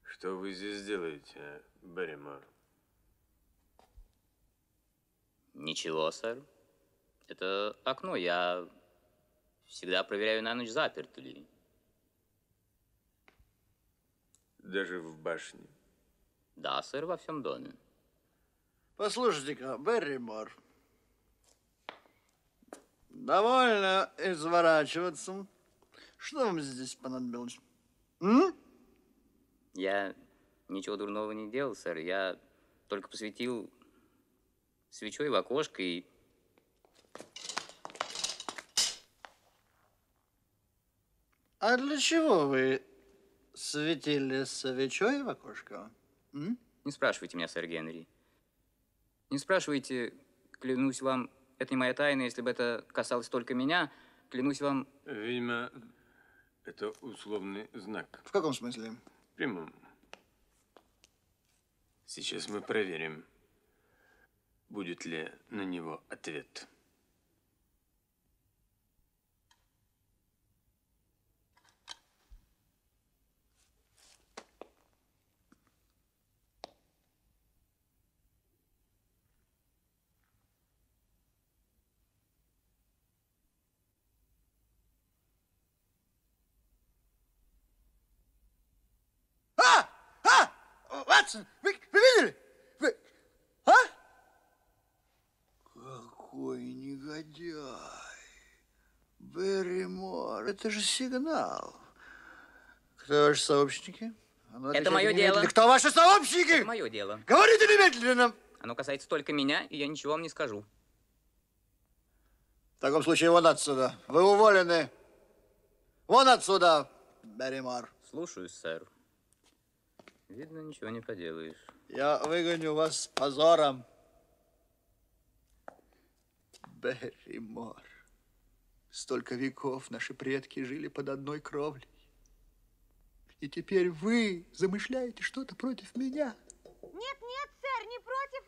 Что вы здесь делаете, Берримор? Ничего, сэр. Это окно. Я всегда проверяю на ночь, заперто ли. Даже в башне? Да, сэр, во всем доме. Послушайте-ка, Берримор. Довольно изворачиваться. Что вам здесь понадобилось? М? Я ничего дурного не делал, сэр. Я только посветил свечой в окошко и... А для чего вы светили свечой в окошко? М? Не спрашивайте меня, сэр Генри. Не спрашивайте, клянусь вам, это не моя тайна, если бы это касалось только меня, клянусь вам... Видимо, это условный знак. В каком смысле? В прямом. Сейчас мы проверим, будет ли на него ответ. Ватсон, вы, вы видели? Вы, а? Какой негодяй. Берримор, это же сигнал. Кто ваши сообщники? А ну, Это мое дело. немедленно. Кто ваши сообщники? Это мое дело. Говорите немедленно. Оно касается только меня, и я ничего вам не скажу. В таком случае вон отсюда. Вы уволены. Вон отсюда, Берримор. Слушаюсь, сэр. Видно, ничего не поделаешь. Я выгоню вас с позором. Берримор. Столько веков наши предки жили под одной кровлей. И теперь вы замышляете что-то против меня. Нет, нет, сэр, не против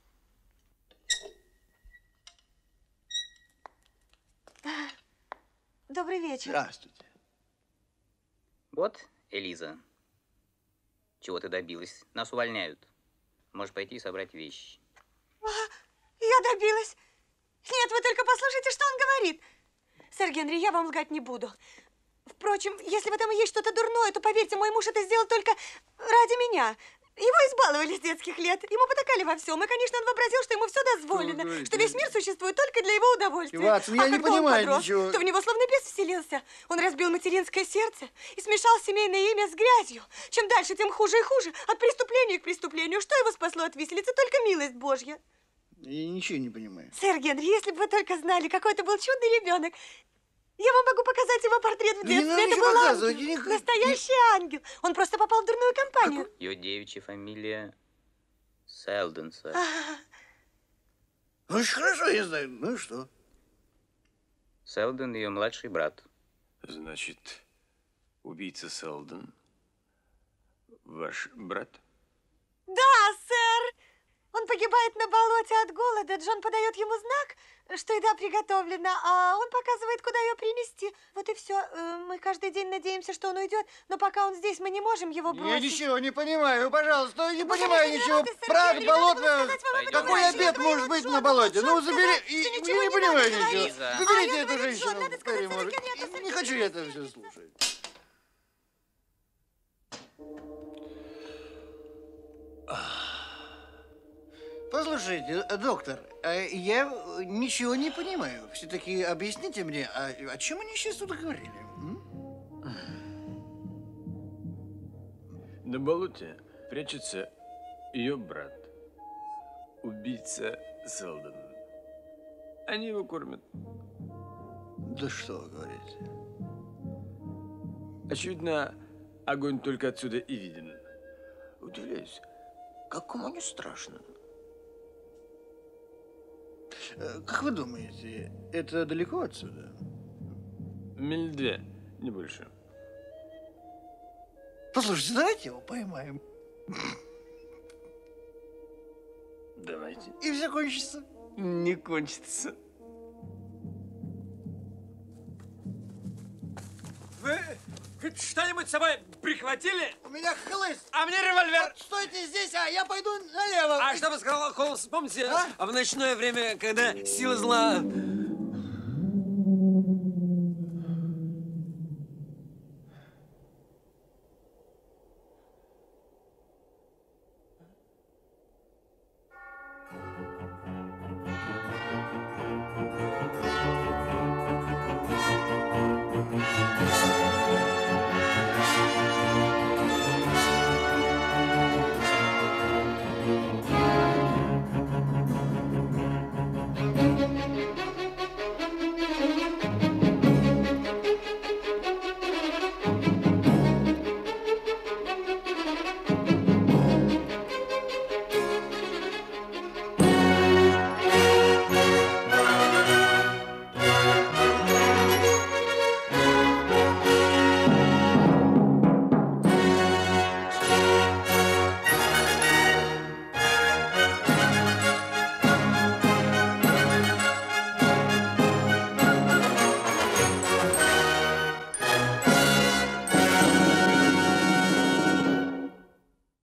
вас. Добрый вечер. Здравствуйте. Вот, Элиза, чего ты добилась? Нас увольняют. Можешь пойти и собрать вещи. А, я добилась. Нет, вы только послушайте, что он говорит. Сэр Генри, я вам лгать не буду. Впрочем, если в этом и есть что-то дурное, то, поверьте, мой муж это сделал только ради меня. Его избаловали с детских лет. Ему потакали во всем. И, конечно, он вообразил, что ему все дозволено. Ой, что весь мир существует только для его удовольствия. Ватсон, я а не когда он понимаю подрос, ничего. то в него словно бес вселился. Он разбил материнское сердце и смешал семейное имя с грязью. Чем дальше, тем хуже и хуже. От преступления к преступлению. Что его спасло от виселицы? Только милость Божья. Я ничего не понимаю. Сэр Генри, если бы вы только знали, какой это был чудный ребенок. Я вам могу показать его портрет в Да не детстве. надо Это ничего был показывать, ангел. я не- Настоящий ангел. Он просто попал в дурную компанию. Ее девичья фамилия Селдон, сэр. Ну, очень хорошо, я знаю. Ну и что? Селдон ее младший брат. Значит, убийца Селдон ваш брат? Да, сэр. Он погибает на болоте от голода. Джон подает ему знак, что еда приготовлена, а он показывает, куда ее принести. Вот и все. Мы каждый день надеемся, что он уйдет, но пока он здесь, мы не можем его бросить. Я ничего не понимаю, пожалуйста, я не Вы понимаю не ничего. виноваты, сэр Про Генри, болото, надо было сказать вам это какой раньше. обед Я может говорила быть Джону, на болоте? Джон Ну, сказал, забери, что и- ничего я не не понимаю надо ничего. говорить. Заберите А я эту говорю, женщину, Джон, надо сказать Берримор. сэр Генри, это Не хочу я это все слушать. Послушайте, доктор, а я ничего не понимаю. Все-таки объясните мне, а о чем они сейчас тут говорили? М? На болоте прячется ее брат, убийца Селдон. Они его кормят. Да что вы говорите? Очевидно, огонь только отсюда и виден. Удивляюсь, как ему не страшно. Э, Как вы думаете, это далеко отсюда? Миль две, не больше. Послушайте, давайте его поймаем. Давайте. И все кончится. Не кончится. Вы хоть что-нибудь с собой прихватили? У меня хлыст. А мне револьвер. Вот стойте здесь, а я пойду налево. А что бы сказал Холмс, помните, А? в ночное время, когда силы зла